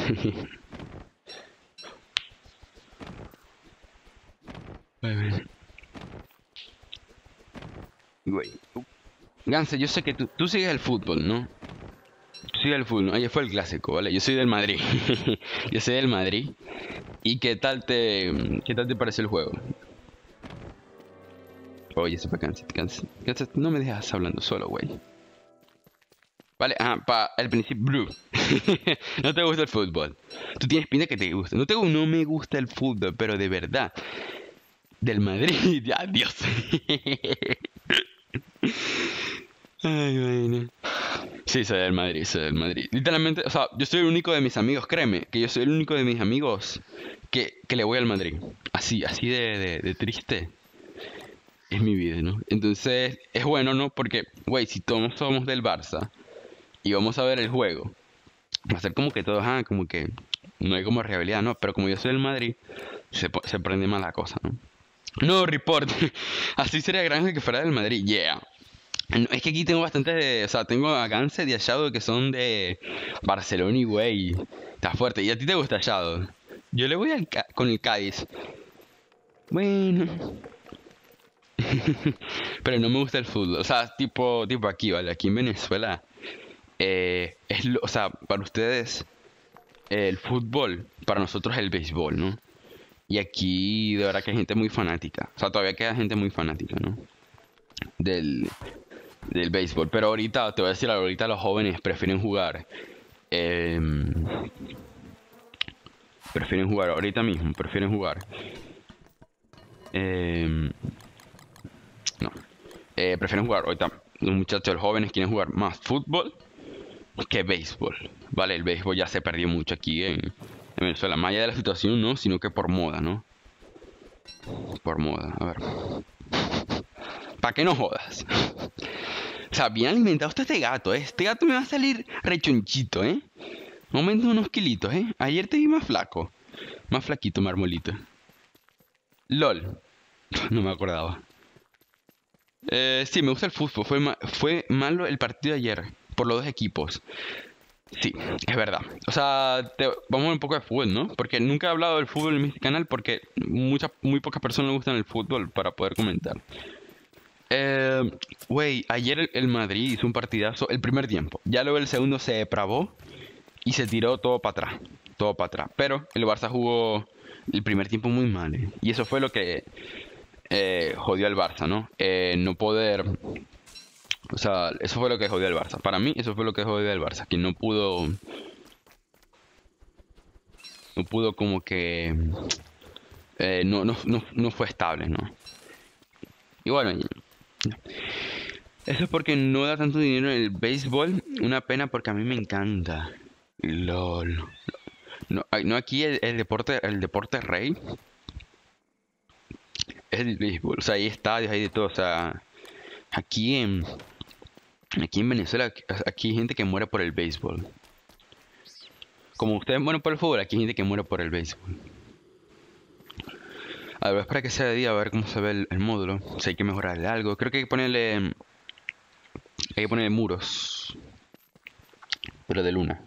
Güey. Ganse, yo sé que tú, tú sigues el fútbol, ¿no? Soy del fútbol, ¿no? Ayer fue el clásico, ¿vale? Yo soy del Madrid. Yo soy del Madrid. ¿Y qué tal te qué tal te pareció el juego? Oye, se fue Kansas, Kansas. Kansas, no me dejas hablando solo, güey. Vale, ajá, para el principio, Blue. No te gusta el fútbol. Tú tienes pinta que te gusta. No te no me gusta el fútbol, pero de verdad. Del Madrid, ya, Dios. Ay, vaina. Sí, soy del Madrid, soy del Madrid. Literalmente, o sea, yo soy el único de mis amigos, créeme, que yo soy el único de mis amigos que, que le voy al Madrid. Así, así de, de, de triste es mi vida, ¿no? Entonces, es bueno, ¿no? Porque, güey, si todos somos del Barça y vamos a ver el juego, va a ser como que todos, ah, como que no hay como rivalidad, ¿no? Pero como yo soy del Madrid, se, se prende más la cosa, ¿no? No, report. Así sería grande que fuera del Madrid, yeah. No, es que aquí tengo bastante de, o sea, tengo a Ganse y a Shadow que son de Barcelona y güey, está fuerte. ¿Y a ti te gusta Shadow? Yo le voy al con el Cádiz. Bueno. Pero no me gusta el fútbol. O sea, tipo, tipo aquí, ¿vale? Aquí en Venezuela. Eh, es lo, o sea, para ustedes eh, el fútbol, para nosotros el béisbol, ¿no? Y aquí de verdad que hay gente muy fanática. O sea, todavía queda gente muy fanática, ¿no? Del, del béisbol. Pero ahorita, te voy a decir, ahorita los jóvenes prefieren jugar. Eh, prefieren jugar, ahorita mismo, prefieren jugar. Eh, no. Eh, prefieren jugar, ahorita los muchachos, los jóvenes quieren jugar más fútbol que béisbol. Vale, el béisbol ya se perdió mucho aquí en, en Venezuela. Más allá de la situación, no, sino que por moda, ¿no? Por moda, a ver. ¿Para qué no jodas? O sea, bien alimentado está este gato, ¿eh? Este gato me va a salir rechonchito, ¿eh? Aumenta unos kilitos, ¿eh? Ayer te vi más flaco. Más flaquito, marmolito. LOL. No me acordaba. Eh, sí, me gusta el fútbol. Fue, ma fue malo el partido de ayer. Por los dos equipos. Sí, es verdad. O sea, te, vamos a ver un poco de fútbol, ¿no? Porque nunca he hablado del fútbol en mi canal porque muchas, muy pocas personas le gustan el fútbol para poder comentar. Eh, güey, ayer el, el Madrid hizo un partidazo el primer tiempo. Ya luego el segundo se depravó y se tiró todo para atrás. Todo para atrás. Pero el Barça jugó el primer tiempo muy mal, ¿eh? Y eso fue lo que eh, jodió al Barça, ¿no? Eh, no poder O sea, eso fue lo que jodió al Barça. Para mí, eso fue lo que jodió al Barça. Que no pudo... No pudo como que... eh, no, no, no, no fue estable, ¿no? Y bueno... Eso es porque no da tanto dinero en el béisbol. Una pena porque a mí me encanta. LOL. No, no aquí el, el deporte, el deporte rey es el béisbol. O sea, hay estadios, hay de todo. O sea, aquí en, aquí en Venezuela, aquí hay gente que muere por el béisbol. Como ustedes mueren por el fútbol, aquí hay gente que muere por el béisbol. A ver, espera que sea de día a ver cómo se ve el, el módulo. Si hay que mejorarle algo. Creo que hay que ponerle... Hay que ponerle muros. Pero de luna.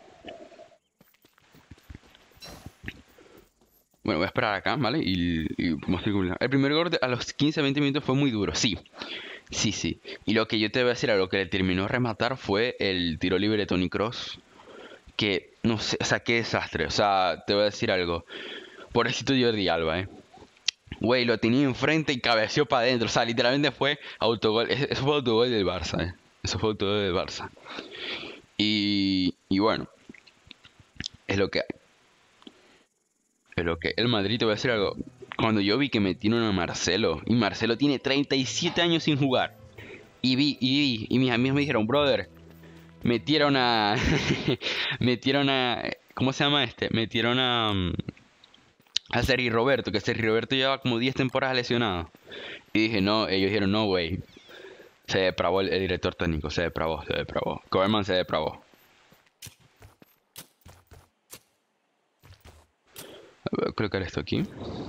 Bueno, voy a esperar acá, ¿vale? Y, y el primer gol a los quince a veinte minutos fue muy duro, sí. Sí, sí. Y lo que yo te voy a decir, a lo que le terminó de rematar fue el tiro libre de Toni Kroos. Que, no sé, o sea, qué desastre. O sea, te voy a decir algo. Pobrecito Jordi Alba, eh. Güey, lo tenía enfrente y cabeceó para adentro. O sea, literalmente fue autogol. Eso fue autogol del Barça, eh. Eso fue autogol del Barça. Y, y bueno, es lo que hay. Pero que el Madrid, te voy a decir algo. Cuando yo vi que metieron a Marcelo, y Marcelo tiene treinta y siete años sin jugar, y vi, y vi, y mis amigos me dijeron, brother, metieron a... metieron a... ¿Cómo se llama este? Metieron a... a Sergi Roberto, que Sergi Roberto llevaba como diez temporadas lesionado. Y dije, no, ellos dijeron, no, güey. Se depravó el, el director técnico, se depravó, se depravó. Koeman se depravó. Voy a colocar esto aquí.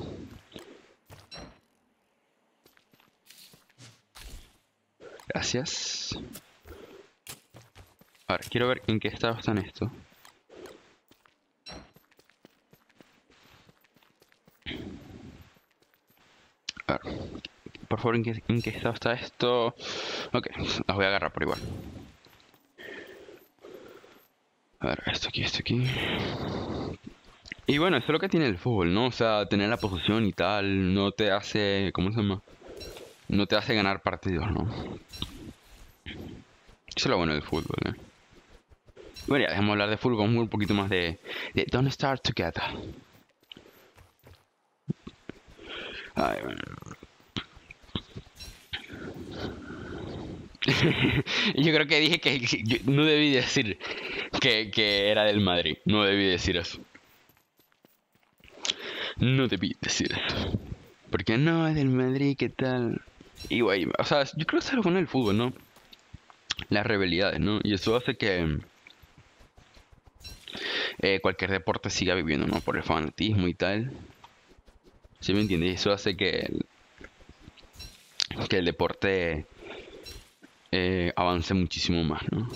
Gracias. A ver, quiero ver en qué estado están esto. A ver, por favor, ¿en qué, en qué estado está esto? Ok, las voy a agarrar por igual. A ver, esto aquí, esto aquí. Y bueno, eso es lo que tiene el fútbol, ¿no? O sea, tener la posición y tal, no te hace... ¿Cómo se llama? No te hace ganar partidos, ¿no? Eso es lo bueno del fútbol, ¿eh? Bueno, ya dejemos hablar de fútbol, vamos un poquito más de... de Don't Start Together. Ay, bueno. Yo creo que dije que... Yo no debí decir que, que era del Madrid. No debí decir eso. No debí decir eso. Porque no, es del Madrid, ¿qué tal? Y güey, o sea, yo creo que es lo bueno del fútbol, ¿no? Las rivalidades, ¿no? Y eso hace que eh, cualquier deporte siga viviendo, ¿no? Por el fanatismo y tal. ¿Sí me entiendes? Eso hace que el, que el deporte eh, avance muchísimo más, ¿no?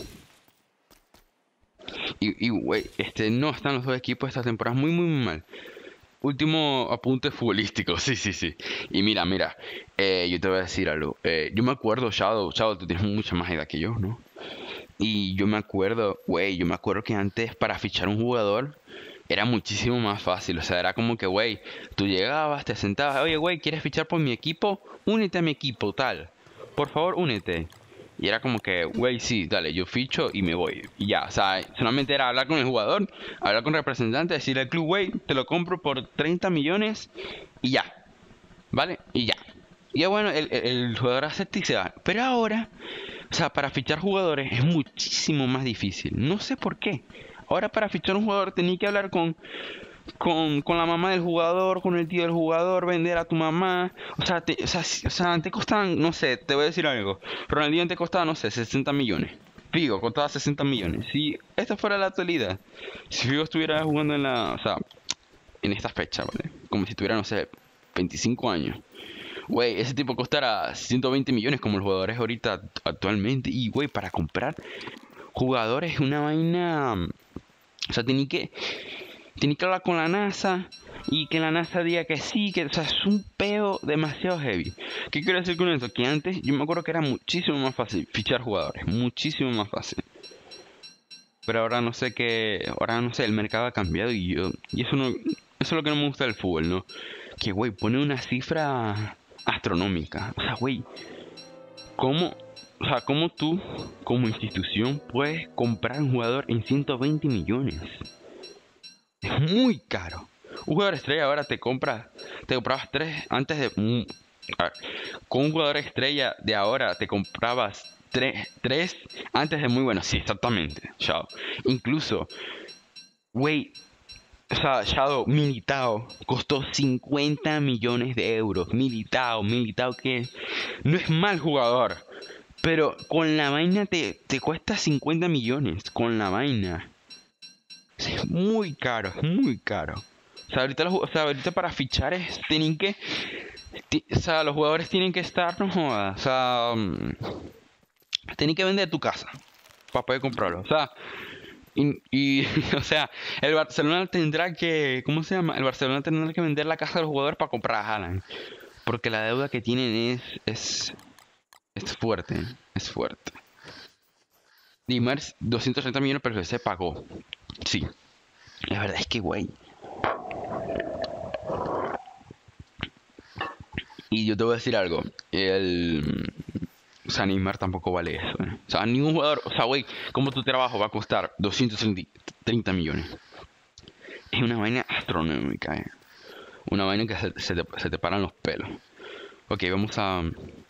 Y, y güey, este, no están los dos equipos esta temporada muy, muy, muy mal. Último apunte futbolístico, sí, sí, sí. Y mira, mira, eh, yo te voy a decir algo. Eh, yo me acuerdo, Shadow, Shadow, tú tienes mucha más edad que yo, ¿no? Y yo me acuerdo, güey, yo me acuerdo que antes para fichar un jugador era muchísimo más fácil. O sea, era como que, güey, tú llegabas, te sentabas, oye, güey, ¿quieres fichar por mi equipo? Únete a mi equipo, tal. Por favor, únete. Y era como que, güey, sí, dale, yo ficho y me voy. Y ya, o sea, solamente era hablar con el jugador, hablar con el representante, decirle al club, güey, te lo compro por treinta millones y ya. ¿Vale? Y ya. Y ya bueno, el, el, el jugador acepta y se va. Pero ahora, o sea, para fichar jugadores es muchísimo más difícil. No sé por qué. Ahora para fichar un jugador tenía que hablar con, con, con la mamá del jugador, con el tío del jugador, vender a tu mamá. O sea, te, o sea, o sea, te costaban, no sé, te voy a decir algo. Ronaldinho te costaba, no sé, sesenta millones. Figo costaba sesenta millones. Si esta fuera la actualidad, si Figo estuviera jugando en la, o sea, en esta fecha, ¿vale? Como si tuviera, no sé, veinticinco años. Güey, ese tipo costará ciento veinte millones como los jugadores ahorita actualmente. Y, güey, para comprar jugadores es una vaina... O sea, tenía que, tenía que hablar con la NASA y que la NASA diga que sí, que, o sea, es un peo demasiado heavy. ¿Qué quiero decir con eso? Que antes yo me acuerdo que era muchísimo más fácil fichar jugadores, muchísimo más fácil. Pero ahora no sé qué, ahora no sé, el mercado ha cambiado y yo, y eso no, eso es lo que no me gusta del fútbol, ¿no? Que, güey, pone una cifra astronómica. O sea, güey, ¿cómo? O sea, ¿cómo tú, como institución, puedes comprar un jugador en ciento veinte millones? Es muy caro. Un jugador estrella ahora te compra, te comprabas tres antes de... mm, a ver, con un jugador estrella de ahora te comprabas tres, tres antes de muy bueno. Sí, exactamente. Chao. Incluso, güey, o sea, Shadow Militao costó cincuenta millones de euros. Militao, Militao que no es mal jugador. Pero con la vaina te, te cuesta cincuenta millones. Con la vaina. Es muy caro, es muy caro. O sea, ahorita, los, o sea, ahorita para fichar es, tienen que... ti- o sea, los jugadores tienen que estar, no jodas. O sea, mm, tienen que vender tu casa para poder comprarlo. O sea, y, y, o sea, el Barcelona tendrá que, ¿cómo se llama? El Barcelona tendrá que vender la casa de los jugadores para comprar a Haaland. Porque la deuda que tienen es, es, es fuerte, es fuerte. Neymar doscientos treinta millones, pero se pagó. Sí, la verdad es que, güey. Y yo te voy a decir algo. El, o sea, Neymar tampoco vale eso. ¿Eh? O sea, ningún jugador, o sea, güey, como tu trabajo va a costar doscientos treinta millones. Es una vaina astronómica, ¿eh? Una vaina que se, se te, se te paran los pelos. Ok, vamos a...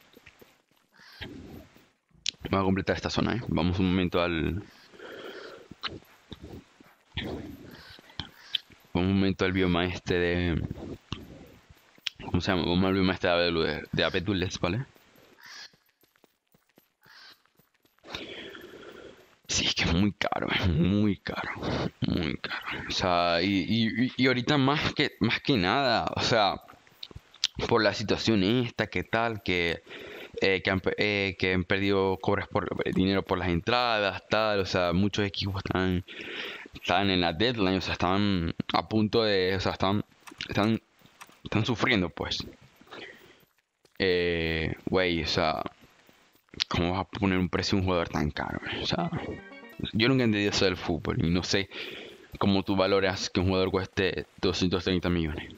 Vamos a completar esta zona, ¿eh? Vamos un momento al... Un momento al bioma este de... ¿Cómo se llama? Vamos al bioma este de, de Abedules, ¿vale? Sí, es que es muy caro, es muy caro, muy caro. O sea, y, y, y ahorita más que, más que nada, o sea, por la situación esta, que tal, que, eh, que, han, pe- eh, que han perdido cobras por eh, dinero por las entradas, tal, o sea, muchos equipos están, están en la deadline, o sea, están a punto de, o sea, están, están, están sufriendo, pues. Eh, güey, o sea, ¿cómo vas a poner un precio a un jugador tan caro? O sea, yo nunca he entendido eso del fútbol y no sé cómo tú valoras que un jugador cueste doscientos treinta millones.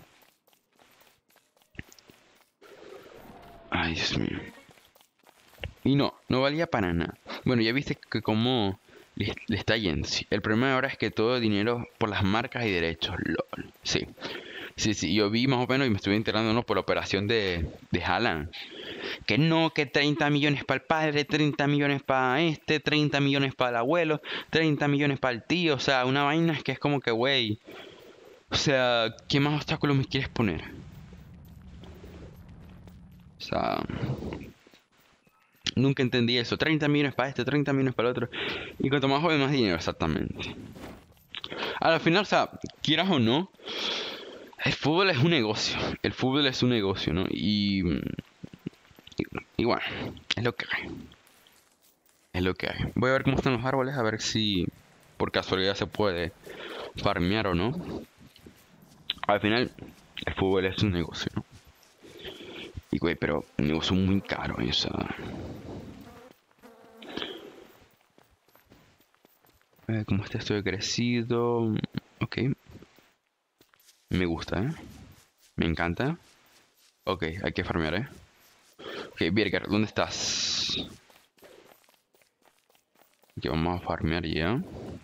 Ay, Dios mío. Y no, no valía para nada. Bueno, ya viste que como le, le está yendo. Sí. El problema ahora es que todo el dinero por las marcas y derechos. LOL. Sí. Sí, sí, yo vi más o menos y me estuve enterando, ¿no? Por la operación de, de Haaland. Que no, que treinta millones para el padre, treinta millones para este, treinta millones para el abuelo, treinta millones para el tío. O sea, una vaina es que es como que, güey. O sea, ¿qué más obstáculos me quieres poner? O sea, nunca entendí eso. treinta millones para este, treinta millones para el otro. Y cuanto más joven, más dinero, exactamente. Al final, o sea, quieras o no, el fútbol es un negocio. El fútbol es un negocio, ¿no? Y, y, y bueno, es lo que hay. Es lo que hay. Voy a ver cómo están los árboles, a ver si por casualidad se puede farmear o no. Al final, el fútbol es un negocio, ¿no? Y güey, pero un negocio muy caro, o sea. Eh, como este estoy crecido. Ok. Me gusta, ¿eh? Me encanta. Ok, hay que farmear, ¿eh? Ok, Birger, ¿dónde estás? Que vamos a farmear ya.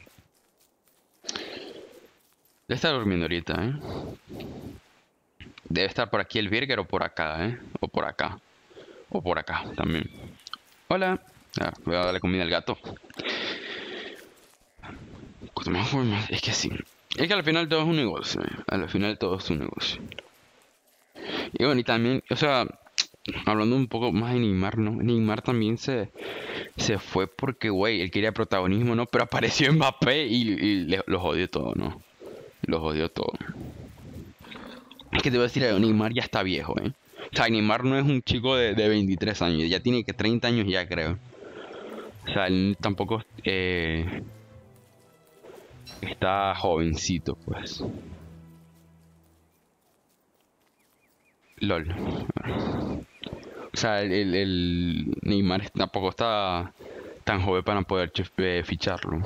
Debe estar durmiendo ahorita, ¿eh? Debe estar por aquí el Birger o por acá, ¿eh? O por acá. O por acá también. Hola. Ah, voy a darle comida al gato. Cuanto más joven, más- Es que sí. Es que al final todo es un negocio, ¿eh? Al final todo es un negocio. Y bueno, y también, o sea, hablando un poco más de Neymar, ¿no? Neymar también se, se fue porque, güey, él quería protagonismo, ¿no? Pero apareció Mbappé y, y le- lo jodió todo, ¿no? Lo jodió todo. Es que te voy a decir algo, Neymar ya está viejo, ¿eh? O sea, Neymar no es un chico de, de veintitrés años, ya tiene que treinta años ya, creo. O sea, él tampoco eh, está jovencito, pues. LOL. O sea, el, el- el Neymar tampoco está tan joven para poder chif- eh, ficharlo.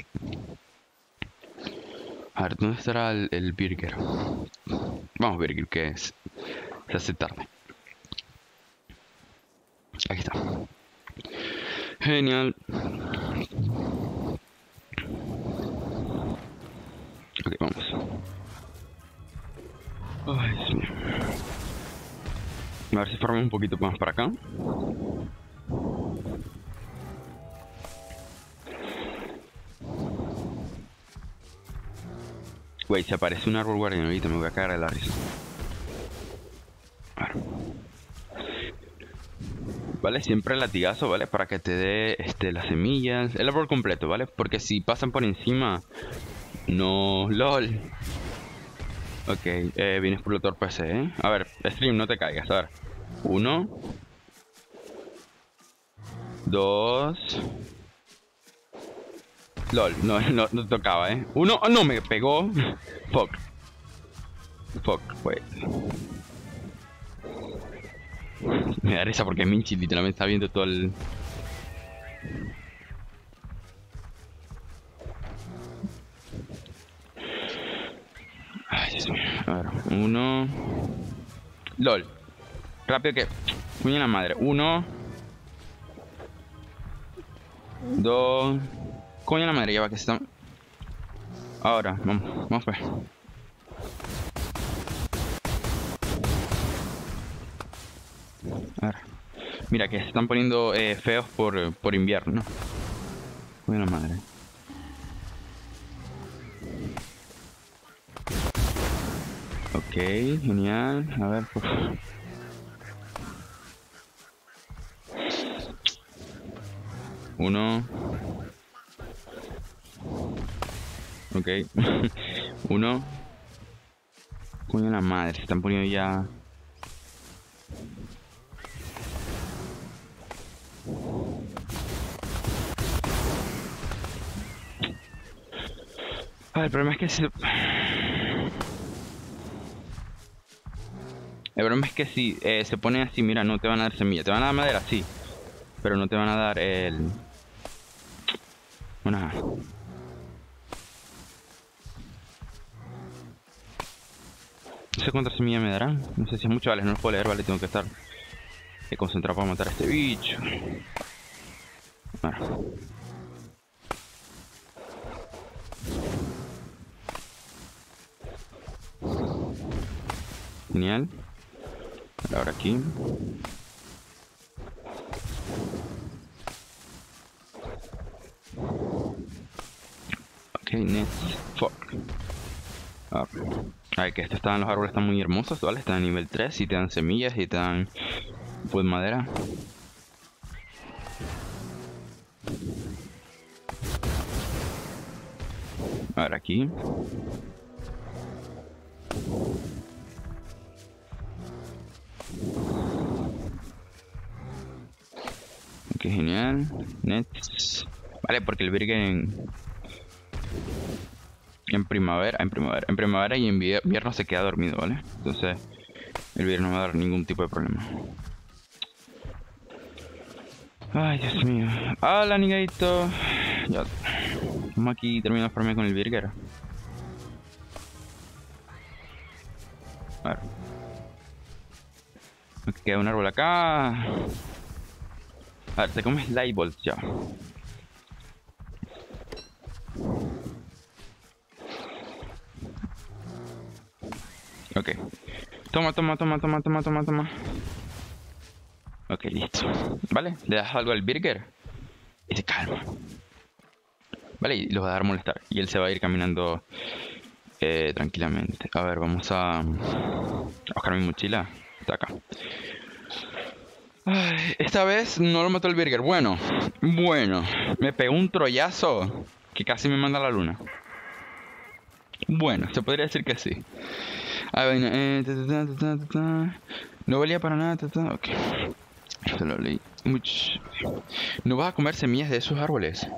A ver, ¿dónde estará el, el Birger? Vamos, Birger, que es. Se hace tarde. Aquí está. Genial. Ok, vamos. Ay, Dios mío. A ver si formamos un poquito más para acá. Güey, se aparece un árbol guardián ahorita, me voy a cagar de la risa. A ver. Vale, siempre el latigazo, ¿vale? Para que te dé este, las semillas, el árbol completo, ¿vale? Porque si pasan por encima, no... ¡Lol! Ok, eh, vienes por el torpe ese, ¿eh? A ver, stream, no te caigas, a ver. Uno. Dos. LOL, no, no, no tocaba, ¿eh? Uno, oh, no, me pegó. Fuck. Fuck, wait. Me da risa porque Minchi literalmente está viendo todo el... Ay, Dios mío. A ver, uno... LOL. Rápido que... Coño la madre. Uno... Dos... Coño la madre, ya va que se están... Ahora, vamos, vamos pues. A ver. Mira que se están poniendo eh, feos por, por invierno. Coño la madre. Ok, genial. A ver, pues. Uno. Ok. Uno. Coño la madre, se están poniendo ya... Ah, el problema es que se... El problema es que si eh, se pone así, mira, no te van a dar semilla. Te van a dar madera, sí. Pero no te van a dar el... Bueno, ajá. No sé cuántas semillas me darán. No sé si es mucho, vale, no lo puedo leer, vale, tengo que estar eh, concentrado para matar a este bicho. Bueno. Genial. Ahora aquí. Ok, next. Fuck. A ver, que estos están, los árboles están muy hermosos, ¿vale? Están a nivel tres y te dan semillas y te dan pues madera. A ver, aquí. Ok, genial. Next. Vale, porque el virgen en, en primavera, en primavera, en primavera y en invierno se queda dormido, ¿vale? Entonces el virgen no va a dar ningún tipo de problema. Ay, Dios mío. Hola, nigadito. Ya. Vamos aquí terminando de farmear con el virger. A ver. Me queda un árbol acá. A ver, te comes light balls ya. Ok. Toma, toma, toma, toma, toma, toma, toma. Ok, listo. Vale, le das algo al virger y se calma. Vale, y los va a dar molestar. Y él se va a ir caminando eh, tranquilamente. A ver, vamos a, a buscar mi mochila. Está acá. Ay, esta vez no lo mató el virger. Bueno, bueno. Me pegó un troyazo que casi me manda a la luna. Bueno, se podría decir que sí. A ver, eh, ta, ta, ta, ta, ta. No valía para nada. Ta, ta. Ok. Se lo leí. Much. ¿No vas a comer semillas de esos árboles?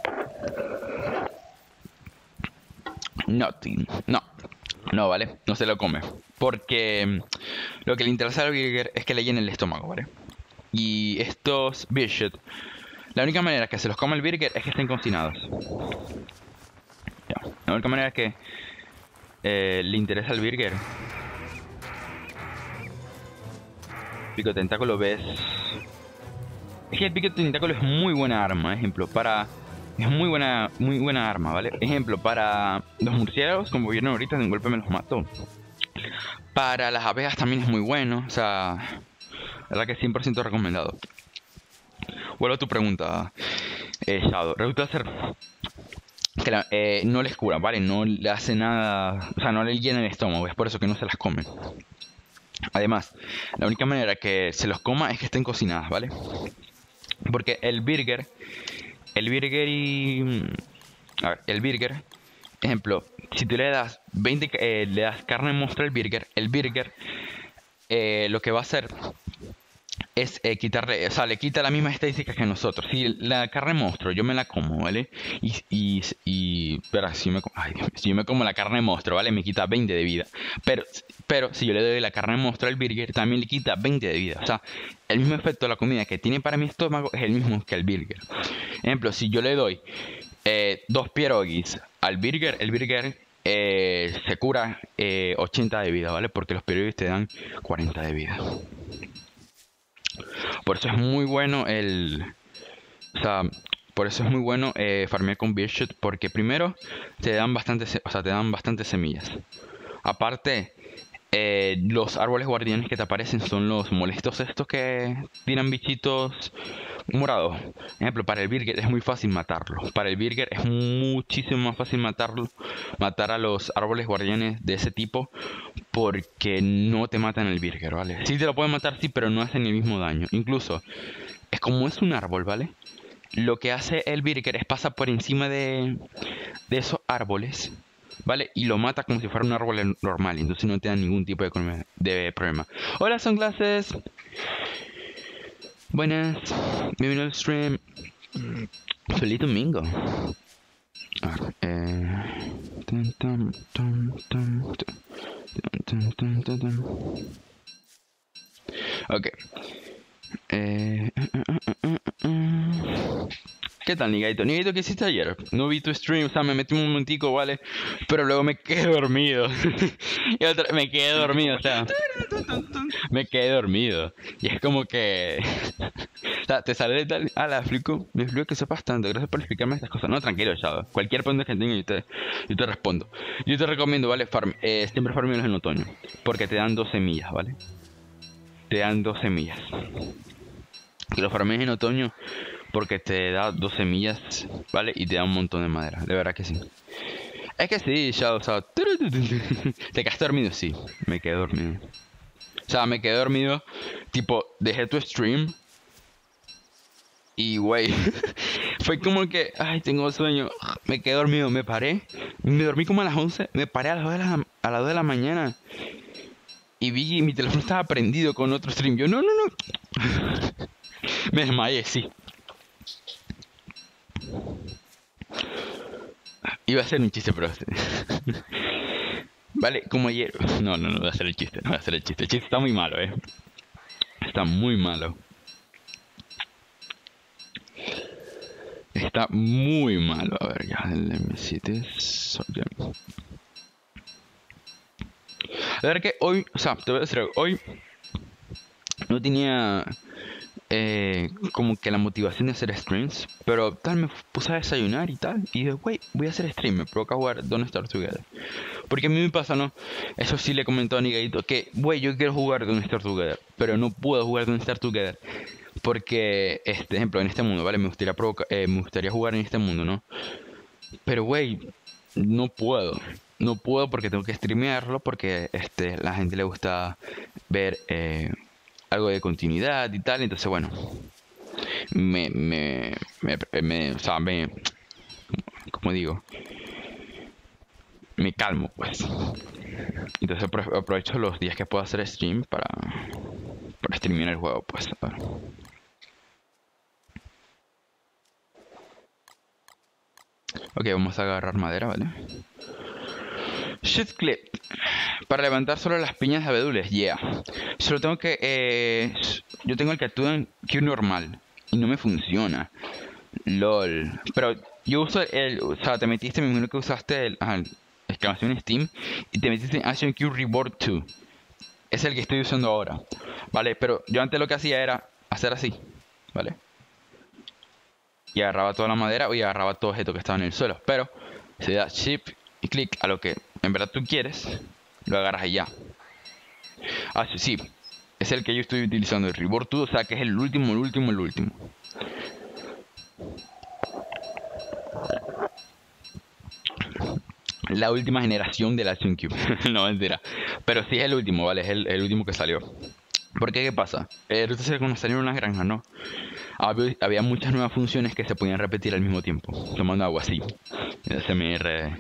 Nothing. No. No, ¿vale? No se lo come. Porque lo que le interesa al virger es que le llene el estómago, ¿vale? Y estos bichos, la única manera que se los coma el virger es que estén cocinados. Ya. La única manera que eh, le interesa al virger. Pico tentáculo, ves. Es que el pico de tentáculo es muy buena arma, ejemplo, para... Es muy buena, muy buena arma, ¿vale? Ejemplo, para los murciélagos, como vieron ahorita, de un golpe me los mató. Para las abejas también es muy bueno, o sea... La verdad que cien por ciento recomendado. Vuelvo a tu pregunta, eh, Shadow. Resulta ser que la, eh, no les cura, ¿vale? No le hace nada... O sea, no le llena el estómago, es por eso que no se las comen. Además, la única manera que se los coma es que estén cocinadas, ¿vale? Porque el burger... El burger y... A ver, el burger... Ejemplo, si tú le das veinte... Eh, le das carne monstruo al burger, el burger... Eh, lo que va a hacer... Es eh, quitarle, o sea, le quita las mismas estadísticas que nosotros. Si la carne monstruo yo me la como, ¿vale? Y, y, y pero si me, ay, Dios mío, si yo me como la carne monstruo, ¿vale? Me quita veinte de vida. Pero, pero si yo le doy la carne monstruo al burger, también le quita veinte de vida. O sea, el mismo efecto de la comida que tiene para mi estómago es el mismo que el burger. Ejemplo, si yo le doy eh, dos pierogis al burger, el burger eh, se cura eh, ochenta de vida, ¿vale? Porque los pierogis te dan cuarenta de vida. Por eso es muy bueno el... O sea, por eso es muy bueno eh, farmear con Beershot, porque primero te dan bastantes, o sea, te dan bastantes semillas. Aparte, eh, los árboles guardianes que te aparecen son los molestos estos que tiran bichitos morados. Ejemplo, para el Burger es muy fácil matarlo. Para el Burger es muchísimo más fácil matarlo, matar a los árboles guardianes de ese tipo, porque no te matan el Burger, ¿vale? Sí te lo pueden matar, sí, pero no hacen el mismo daño. Incluso, es como es un árbol, ¿vale? Lo que hace el Burger es pasar por encima de, de esos árboles, ¿vale? Y lo mata como si fuera un árbol normal. Entonces no te da ningún tipo de, de problema. Hola, Sunglasses. Buenas. Bienvenido al stream. Feliz domingo. A ver, eh... Tum, tum, tum, tum, tum, tum, tum, tum. Ok. Eh... Uh, uh, uh, uh. ¿Qué tal, Nigaito? Nigaito, ¿qué hiciste ayer? No vi tu stream, o sea, me metí un momentico, ¿vale? Pero luego me quedé dormido. Y otra, me quedé dormido, o sea... Me quedé dormido. Y es como que... O sea, te sale de tal... Ah, la explico. Me explico que sepas tanto. Gracias por explicarme estas cosas. No, tranquilo, Shadow. Cualquier pregunta que tenga yo te, yo te respondo. Yo te recomiendo, ¿vale? Farm, eh, siempre farmearlos en otoño. Porque te dan dos semillas, ¿vale? Te dan dos semillas. Que los farmees en otoño... Porque te da dos semillas, ¿vale? Y te da un montón de madera, de verdad que sí. Es que sí, Shadow, o sea... ¿Te quedaste dormido? Sí, me quedé dormido. O sea, me quedé dormido, tipo, dejé tu stream. Y, güey, fue como que, ay, tengo sueño. Me quedé dormido, me paré. Me dormí como a las once, me paré a las dos de la, a las dos de la mañana. Y vi que mi teléfono estaba prendido con otro stream. Yo, no, no, no. Me desmayé, sí. Iba a ser un chiste, pero... Vale, como ayer... No, no, no voy a hacer el chiste, no voy a hacer el chiste. El chiste está muy malo, eh. Está muy malo. Está muy malo. A ver, ya, el M siete... A ver que hoy... O sea, te voy a decir algo. Hoy... No tenía... Eh, como que la motivación de hacer streams, pero tal me puse a desayunar y tal, y dije, güey, voy a hacer stream, me provoca jugar Don't Starve Together. Porque a mí me pasa, ¿no? Eso sí le comentó a Nigaito, que, güey, yo quiero jugar Don't Starve Together, pero no puedo jugar Don't Starve Together, porque, este ejemplo, en este mundo, ¿vale? Me gustaría, provoca eh, me gustaría jugar en este mundo, ¿no? Pero, güey, no puedo. No puedo porque tengo que streamearlo, porque este, la gente le gusta ver... Eh, algo de continuidad y tal, entonces bueno, me, me, me, me o sea, me, como digo, me calmo, pues. Entonces aprovecho los días que puedo hacer stream para, para streamear el juego, pues. Ok, vamos a agarrar madera, ¿vale? Shift clip. Para levantar solo las piñas de abedules, yeah. Solo tengo que... Eh, yo tengo el Capture Q normal. Y no me funciona. LOL. Pero yo uso el... O sea, te metiste, me imagino que usaste el... Ajá, exclamación Steam. Y te metiste en Action Q Reboard dos. Es el que estoy usando ahora. Vale, pero yo antes lo que hacía era hacer así. ¿Vale? y agarraba toda la madera y agarraba todo objeto que estaba en el suelo. Pero si le das shift y clic a lo que en verdad tú quieres, lo agarras y ya. Ah, sí, sí. Es el que yo estoy utilizando, el Reborn dos, o sea que es el último, el último, el último. La última generación de la Action Cube. No, mentira. Pero sí es el último, ¿vale? Es el, el último que salió. ¿Por qué? ¿Qué pasa? Eh, Resulta que cuando salieron las granjas, ¿no? Había, había muchas nuevas funciones que se podían repetir al mismo tiempo. Tomando agua así. S M R.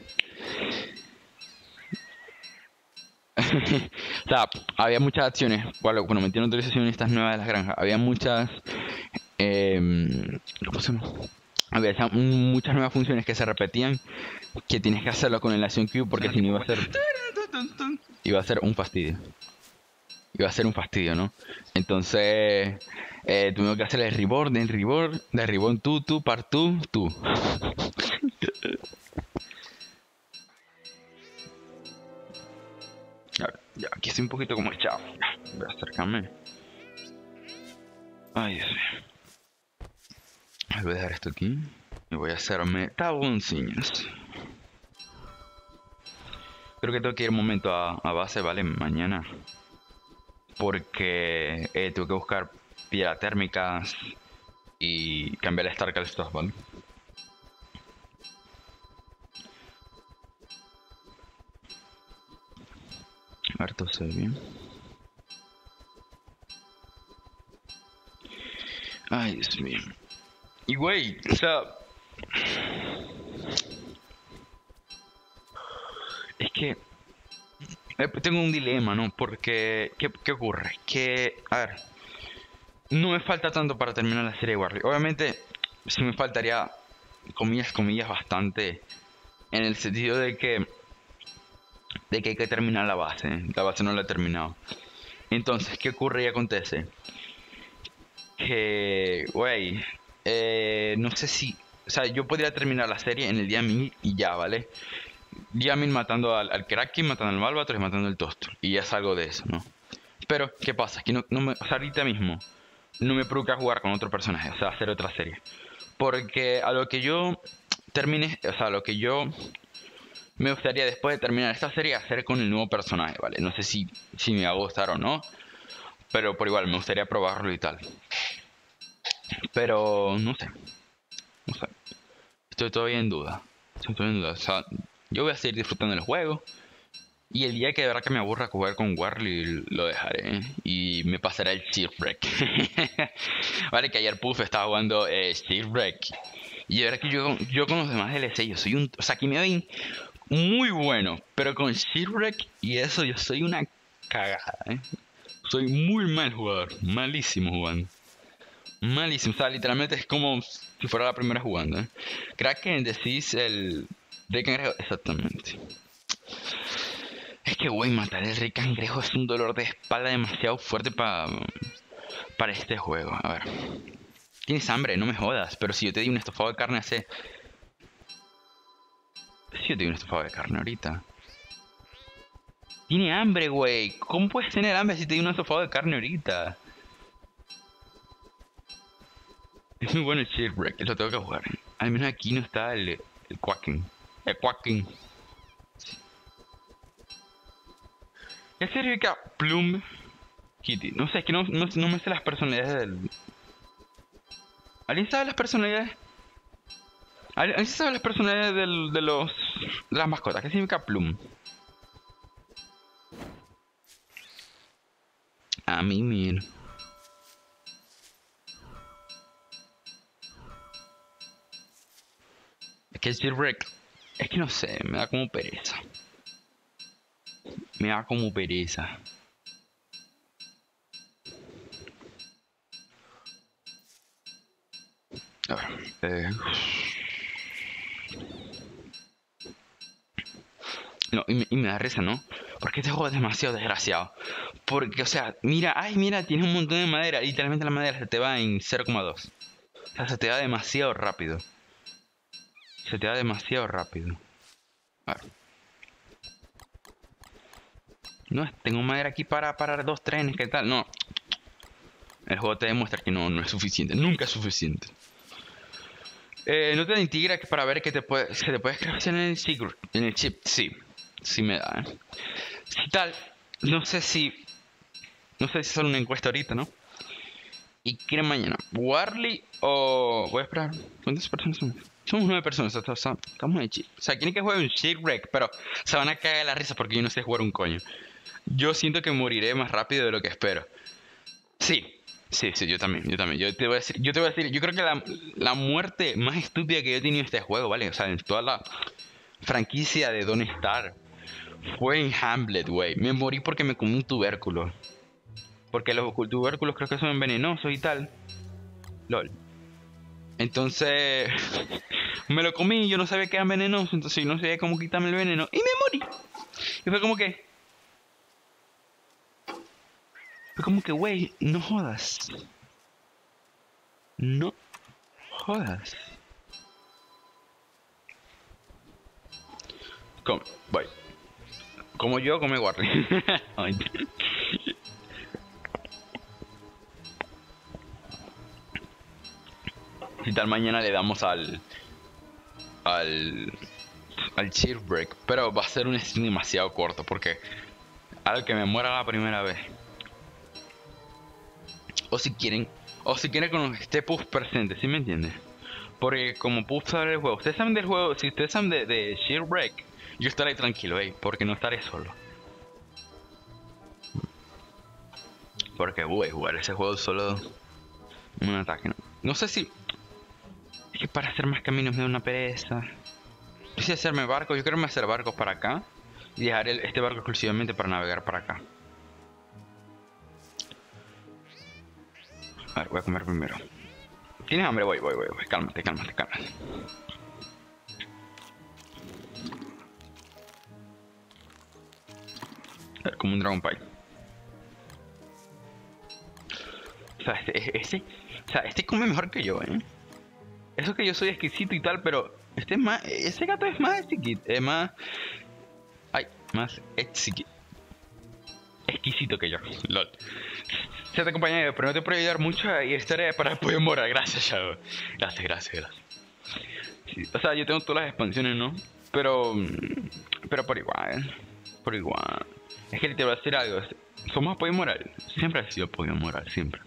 O sea, había muchas acciones. Cuando, cuando metieron autorización estas nuevas de las granjas, había muchas... Eh, ¿Cómo se llama? Había esa- muchas nuevas funciones que se repetían, que tienes que hacerlo con el Action Cube porque si no iba a ser iba a ser un fastidio, iba a ser un fastidio, ¿no? Entonces eh, tuvimos que hacer el Reborn, el Reborn, de Reborn tú, tú, par tú, tú. A ver, ya, aquí estoy un poquito como echado. Voy a acercarme. Ay, Dios mío. Voy a dejar esto aquí y voy a hacerme taboncillas. Creo que tengo que ir un momento a, a base, ¿vale? Mañana. Porque eh, tengo que buscar piedras térmicas y cambiar el Stark al Stuff, ¿vale? A ver, todo se ve bien. Ay, Dios mío. Y güey, o sea... Es que... eh, tengo un dilema, ¿no? Porque... ¿Qué, qué ocurre? Que... A ver... No me falta tanto para terminar la serie de Warrior. Obviamente, sí me faltaría... Comillas, comillas, bastante... En el sentido de que... De que hay que terminar la base. ¿eh? La base no la he terminado. Entonces, ¿qué ocurre y acontece? Que... Güey... Eh, no sé si... O sea, yo podría terminar la serie en el día mil y ya, ¿vale? Día mil matando al, al Kraken, matando al Malvatros y matando al Tosto. Y ya salgo de eso, ¿no? Pero, ¿qué pasa? Que no, no me, o sea, ahorita mismo no me provoca jugar con otro personaje, o sea, hacer otra serie. Porque a lo que yo termine, o sea, a lo que yo me gustaría después de terminar esta serie hacer con el nuevo personaje, ¿vale? No sé si, si me va a gustar o no, pero por igual me gustaría probarlo y tal. Pero, no sé, no sé. Estoy todavía en duda. Estoy todavía en duda. O sea, yo voy a seguir disfrutando del juego. Y el día que de verdad que me aburra jugar con Warly lo dejaré. ¿eh? Y me pasará el Shipwreck. Vale, que ayer Puff estaba jugando eh, Shipwreck. Y de verdad que yo, yo con los demás D L C, yo soy un... O sea, aquí me ven muy bueno. Pero con Shipwreck y eso yo soy una cagada. ¿eh? Soy muy mal jugador. Malísimo jugando. Malísimo, o sea, literalmente es como si fuera la primera jugando, ¿eh? Kraken, decís el Rey Cangrejo, exactamente. Es que, güey, matar el Rey Cangrejo es un dolor de espalda demasiado fuerte para para este juego. A ver. Tienes hambre, no me jodas, pero si yo te di un estofado de carne hace... Si yo te di un estofado de carne ahorita. Tiene hambre, güey. ¿Cómo puedes tener hambre si te di un estofado de carne ahorita? Es muy bueno el Shipwreck, lo tengo que jugar. Al menos aquí no está el, el Quaking. El Quaking. ¿Qué significa Plum Kitty? No sé, es que no, no, no me sé las personalidades del... ¿Alguien sabe las personalidades? ¿Alguien sabe las personalidades del, de los... de las mascotas? ¿Qué significa Plum? A mí, mira. Es que el Shipwreck... Es que no sé, me da como pereza. Me da como pereza. A ver, eh... No, y me, y me da risa, ¿no? Porque este juego es demasiado desgraciado. Porque, o sea, mira, ay, mira, tiene un montón de madera. Literalmente la madera se te va en cero coma dos. O sea, se te va demasiado rápido. Se te va demasiado rápido. A ver. No, tengo madera aquí para parar dos trenes, ¿qué tal? No. El juego te demuestra que no, no es suficiente. Nunca es suficiente. Eh, no te lo integra que para ver que te puede, que te puedes crear en el chip, en el chip, sí, sí me da, ¿eh? Si tal, no sé si, no sé si es una encuesta ahorita, ¿no? ¿Y quieren mañana? ¿Warley o...? Voy a esperar. ¿Cuántas personas somos? Somos nueve personas, o sea, estamos en chip. O sea, quieren que juegue un shipwreck, pero se van a caer de la risa porque yo no sé jugar un coño. Yo siento que moriré más rápido de lo que espero. Sí, sí, sí, yo también, yo también. Yo te voy a decir, yo te voy a decir, yo creo que la, la muerte más estúpida que yo he tenido en este juego, ¿vale? O sea, en toda la franquicia de Don't Starve fue en Hamlet, güey. Me morí porque me comí un tubérculo. Porque los tubérculos creo que son venenosos y tal. LOL. Entonces, me lo comí y yo no sabía que era venenoso. Entonces yo no sabía cómo quitarme el veneno. Y me morí. Y fue como que... Fue como que, güey, no jodas. No jodas. Come, voy. Como yo, come Warley. Si tal mañana le damos al... Al... Al Shipwreck. Pero va a ser un stream demasiado corto porque... Al que me muera la primera vez. O si quieren... O si quieren que esté Puff presente, ¿sí me entiendes? Porque como Puff sabe del juego... Ustedes saben del juego... Si ustedes saben de, de Shipwreck... Yo estaré tranquilo, eh, porque no estaré solo. Porque, uy, jugar ese juego solo... Un ataque, ¿no? No sé si... Es que para hacer más caminos me da una pereza. Quise hacerme barcos, yo quiero hacer barcos para acá. Y dejar el, este barco exclusivamente para navegar para acá. A ver, voy a comer primero. ¿Tienes hambre? Voy, voy, voy, voy. Cálmate, cálmate, cálmate. A ver, como un Dragon Pie. O sea, este, este, o sea, este come mejor que yo, ¿eh? Eso que yo soy exquisito y tal, pero este es más, ese gato es más exquisito, es más, ay, más exquisito, exquisito que yo, lol. Se te acompaña, pero no te puedo ayudar mucho y estaré para poder morar, gracias, Shadow. Gracias, gracias, gracias. Sí, o sea, yo tengo todas las expansiones, ¿no? Pero, pero por igual, por igual. Es que te voy a decir algo, somos apoyo moral, siempre ha sido apoyo moral, siempre.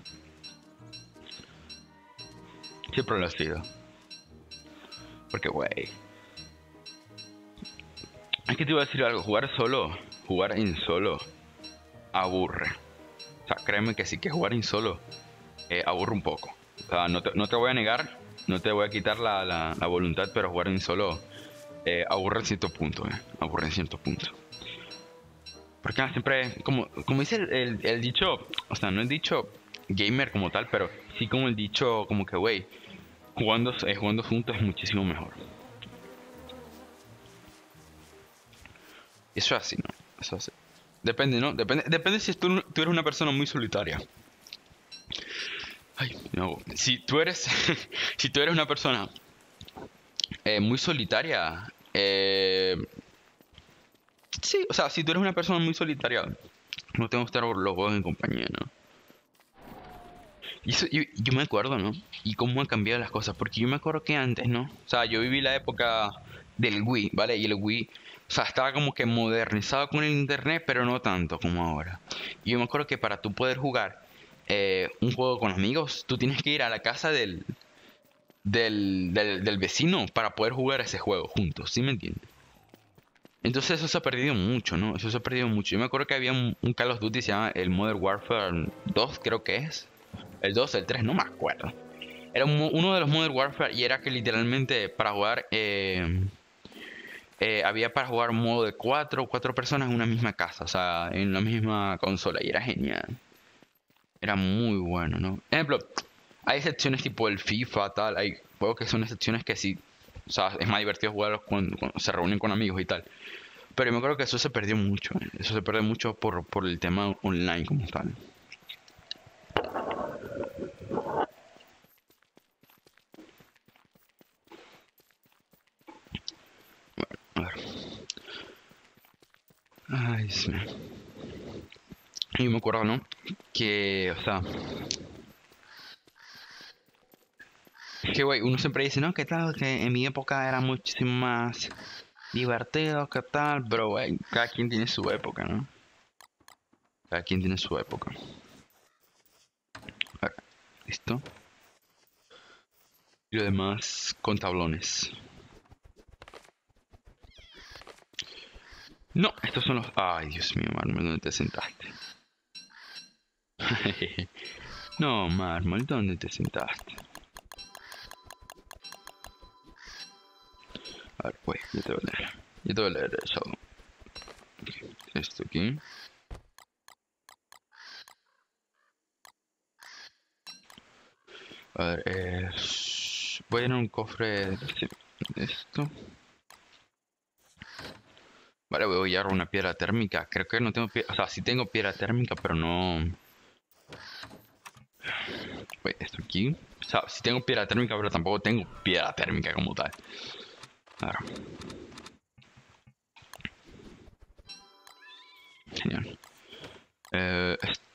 Siempre lo ha sido. Porque, güey. Es que te iba a decir algo. Jugar solo. Jugar en solo. Aburre. O sea, créeme que sí que jugar en solo. Eh, aburre un poco. O sea, no te, no te voy a negar. No te voy a quitar la, la, la voluntad. Pero jugar en solo. Eh, aburre en cierto punto. Eh. Aburre en cierto punto. Porque ah, siempre. Como, como dice el, el, el dicho. O sea, no el dicho gamer como tal. Pero sí como el dicho. Como que, güey. Jugando, eh, jugando juntos es muchísimo mejor. Eso es así, ¿no? Eso es así. Depende, ¿no? Depende, depende si tú, tú eres una persona muy solitaria. Ay, no. Si tú eres, si tú eres una persona eh, muy solitaria, eh, sí, o sea, si tú eres una persona muy solitaria, no tengo que estar los juegos en compañía, ¿no? Y eso, yo, yo me acuerdo, ¿no? Y cómo han cambiado las cosas, porque yo me acuerdo que antes, ¿no? O sea, yo viví la época del Wii, ¿vale? Y el Wii, o sea, estaba como que modernizado con el internet, pero no tanto como ahora. Y yo me acuerdo que para tú poder jugar eh, un juego con amigos, tú tienes que ir a la casa del, del, del, del vecino para poder jugar ese juego juntos, ¿sí me entiendes? Entonces eso se ha perdido mucho, ¿no? Eso se ha perdido mucho. Yo me acuerdo que había un, un Call of Duty, se llama el Modern Warfare dos, creo que es. El dos, el tres, no me acuerdo. Era un, uno de los Modern Warfare y era que literalmente para jugar... Eh, eh, había para jugar modo de cuatro, cuatro personas en una misma casa, o sea, en la misma consola, y era genial. Era muy bueno, ¿no? Ejemplo, hay secciones tipo el FIFA, tal, hay juegos que son excepciones que sí, o sea, es más divertido jugarlos cuando, cuando se reúnen con amigos y tal. Pero yo me acuerdo que eso se perdió mucho, ¿eh? Eso se perdió mucho por, por el tema online como tal. A ver. Ay, sí. Y yo me acuerdo, ¿no? Que, o sea... que, güey, uno siempre dice, no, ¿qué tal? Que en mi época era muchísimo más divertido, ¿qué tal? Pero, güey, cada quien tiene su época, ¿no? Cada quien tiene su época. A ver, listo. Y lo demás con tablones. No, estos son los... Ay, Dios mío, Mármol, ¿dónde te sentaste? No, Mármol, ¿dónde te sentaste? A ver, güey, yo te voy a leer. Yo te voy a leer eso. Okay, esto aquí. A ver, eh, voy a ir a un cofre de esto. Vale, voy a llevar una piedra térmica. Creo que no tengo piedra... O sea, sí tengo piedra térmica, pero no... Wait, esto aquí. O sea, sí tengo piedra térmica, pero tampoco tengo piedra térmica como tal. Claro. Genial. Eh,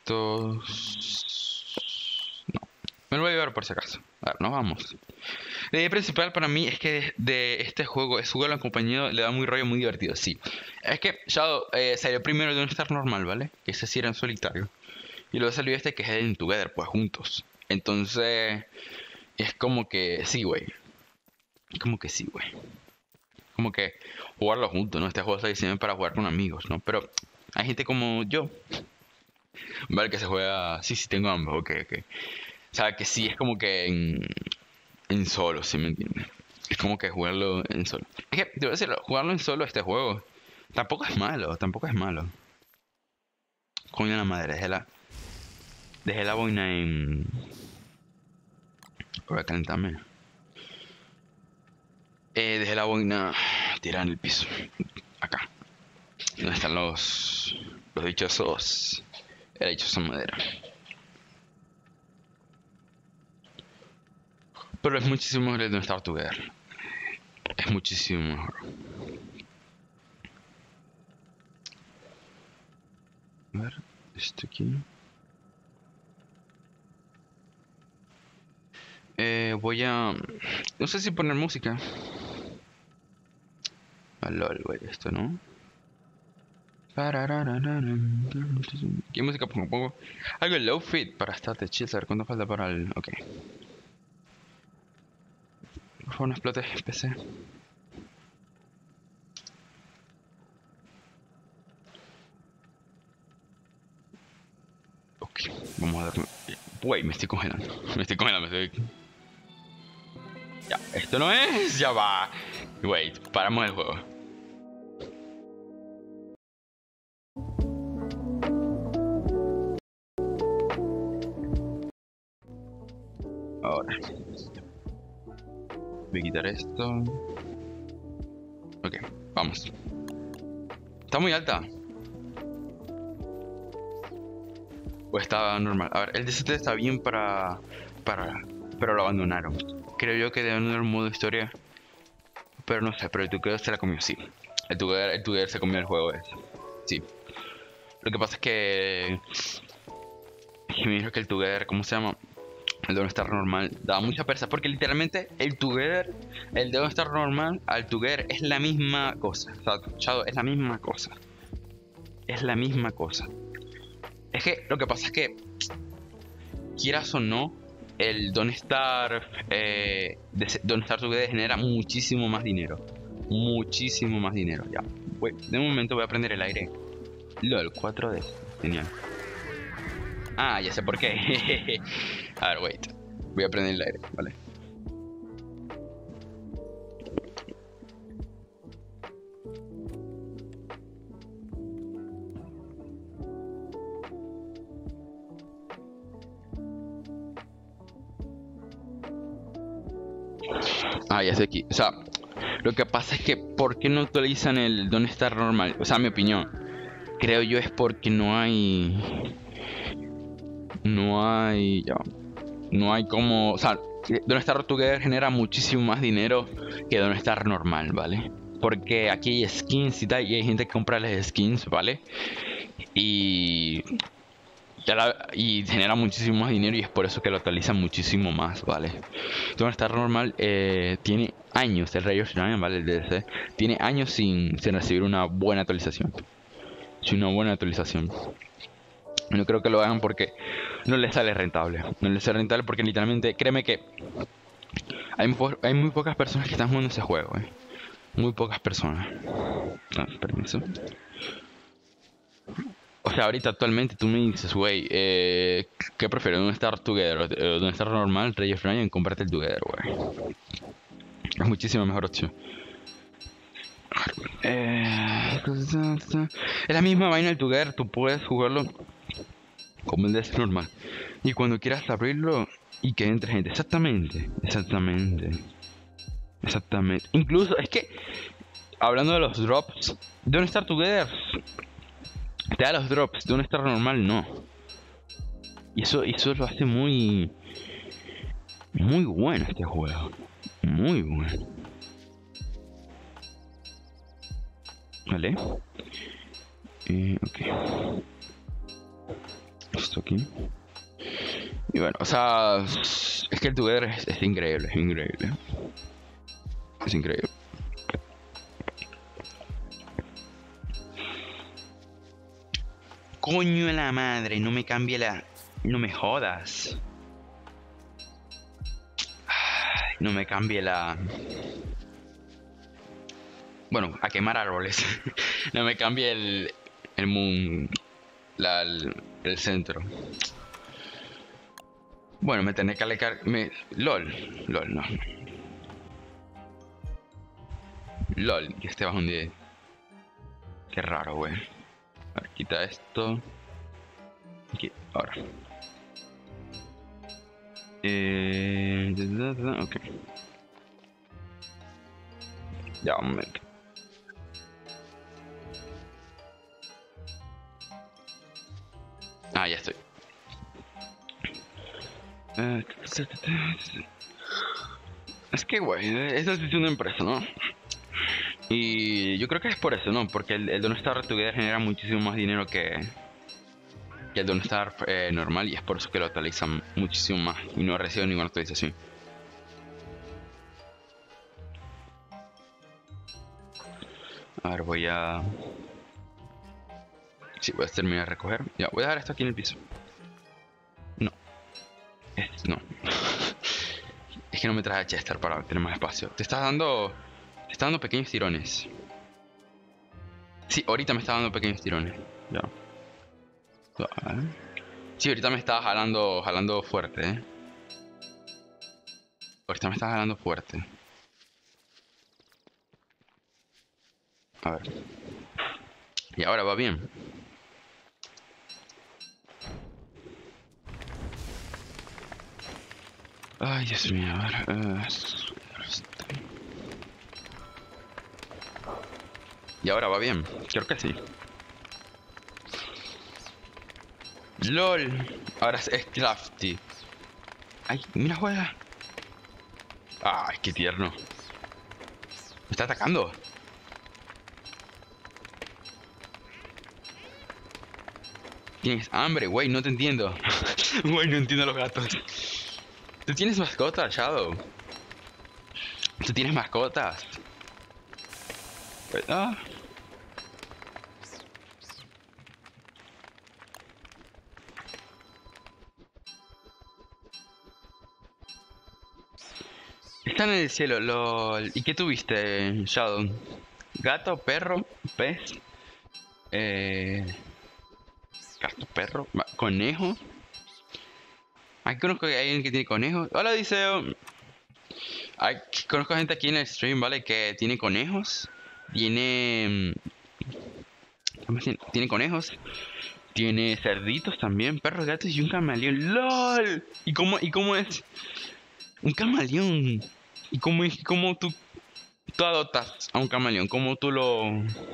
estos... No. Me lo voy a llevar por si acaso. A ver, nos vamos. La idea principal para mí es que de este juego es jugarlo en compañía, le da muy rollo, muy divertido, sí. Es que Shadow eh, salió primero de un Star normal, ¿vale? Que ese sí era en solitario. Y luego salió este que es el In Together, pues juntos. Entonces, es como que sí, güey. Como que sí, güey. Como que jugarlo juntos, ¿no? Este juego está diseñado para jugar con amigos, ¿no? Pero hay gente como yo, ¿vale? Que se juega... Sí, sí, tengo ambos, ok, ok. O sea, que sí, es como que en, en solo, ¿sí me entiendes? Es como que jugarlo en solo. Es que, debo decirlo, jugarlo en solo este juego tampoco es malo, tampoco es malo. Coño la madre, dejé la... Dejé la boina en... Voy a calentarme. Eh, dejé la boina tirada en el piso. Acá. Donde están los... Los dichosos... El dichoso madera. Pero es muchísimo mejor el de Star Together. Es muchísimo mejor. A ver, esto aquí. Eh, voy a... No sé si poner música. Ah, lol, güey, esto, ¿no? ¿Qué música pongo? Pongo algo low fit para estar de chill. A ver cuánto falta para el... Ok. Por favor, no explote el P C. Ok, vamos a darle... Güey, me estoy congelando. Me estoy congelando, me estoy... Ya, esto no es... Ya va. Wait, paramos el juego. Ahora. Voy a quitar esto. Ok, vamos. Está muy alta. O está normal. A ver, el D C T está bien para... para... Pero lo abandonaron. Creo yo que deben tener un modo historia. Pero no sé, pero el Together se la comió, sí. El Together, el Together se comió el juego ese. Sí. Lo que pasa es que... que me dijo que el Together, ¿cómo se llama? El Don't Starve normal daba mucha pereza. Porque literalmente el Together, el Don't Starve normal al Together es la misma cosa. O sea, escuchado, es la misma cosa. Es la misma cosa. Es que lo que pasa es que, quieras o no, el Don't Starve, eh, Don't Starve Together genera muchísimo más dinero. Muchísimo más dinero. Ya, voy, de un momento voy a prender el aire. LOL, cuatro D. Genial. Ah, ya sé por qué. A ver, wait. Voy a prender el aire, vale. Ah, ya sé aquí. O sea, lo que pasa es que ¿por qué no actualizan el Don't Starve normal? O sea, mi opinión. Creo yo es porque no hay... No hay... Ya. No hay como... O sea, Don't Starve Together genera muchísimo más dinero que Don't Starve normal, ¿vale? Porque aquí hay skins y tal, y hay gente que compra las skins, ¿vale? Y... Ya la- y genera muchísimo más dinero y es por eso que lo actualizan muchísimo más, ¿vale? Don't Starve normal eh, tiene años, el Ray of Ryan, ¿vale? El D L C, tiene años sin, sin recibir una buena actualización. Sin una buena actualización. No creo que lo hagan porque no les sale rentable. No les sale rentable porque literalmente, créeme que hay, muy po- hay muy pocas personas que están jugando ese juego, ¿eh? Muy pocas personas. Ah, permiso. O sea, ahorita actualmente tú me dices, güey, eh, ¿qué prefieres? ¿Un Star Together? Eh, ¿Un Star normal? Ray of Ryan, cómprate el Together, güey. Es muchísima mejor opción. Eh, es la misma vaina el Together, tú puedes jugarlo como el Death normal. Y cuando quieras abrirlo y que entre gente. Exactamente, exactamente. Exactamente. Incluso, es que, hablando de los drops, Don't Star Together te da los drops, de un Star normal no. Y eso, eso lo hace muy... Muy bueno este juego. Muy bueno. Vale. Eh, ok. Esto aquí. Y bueno, o sea... Es que el Together es, es increíble, es increíble. Es increíble. Coño de la madre, no me cambie la... No me jodas. Ay, no me cambie la... Bueno, a quemar árboles. No me cambie el... El moon... La, el, el centro. Bueno, me tendré que alejar... Me... LOL. LOL, no. LOL, que este bajo un diez. Qué raro, güey. A ver, quita esto. Aquí, ahora. Eh... Ok. Ya, un momento. Ah, ya estoy. Eh, Es que, güey, esta es una empresa, ¿no? Y yo creo que es por eso, ¿no? Porque el, el Don't Starve Together genera muchísimo más dinero que, que el Don't Starve eh, normal y es por eso que lo actualizan muchísimo más y no recibe ninguna actualización. A ver, voy a... Sí, voy a terminar de recoger. Ya, voy a dejar esto aquí en el piso. No. Es, no. Es que no me traje a Chester para tener más espacio. Te estás dando... Te está dando pequeños tirones. Sí, ahorita me está dando pequeños tirones. Ya. Sí, ahorita me estaba jalando, jalando fuerte, eh. Ahorita me está jalando fuerte. A ver. Y ahora va bien. Ay, Dios mío, a ver. Uh, y ahora va bien. Creo que sí. LOL. Ahora es crafty. Ay, mira, juega. Ay, qué tierno. ¿Me está atacando? Tienes hambre, güey, no te entiendo. Güey, no entiendo los gatos. ¿Tú tienes mascotas, Shadow? ¿Tú tienes mascotas? Ah. Están en el cielo, lol. ¿Y qué tuviste, Shadow? ¿Gato, perro, pez? Eh... Gato, perro, va- conejo. Aquí conozco que hay alguien que tiene conejos. Hola, Odiseo. Ay, conozco gente aquí en el stream, ¿vale? Que tiene conejos. Tiene... mm, ¿Cómo se llama? Tiene conejos. Tiene cerditos también, perros, gatos y un camaleón. ¡LOL! ¿Y cómo, y cómo es? Un camaleón. ¿Y cómo, es- cómo tú, tú adoptas a un camaleón? ¿Cómo tú lo...?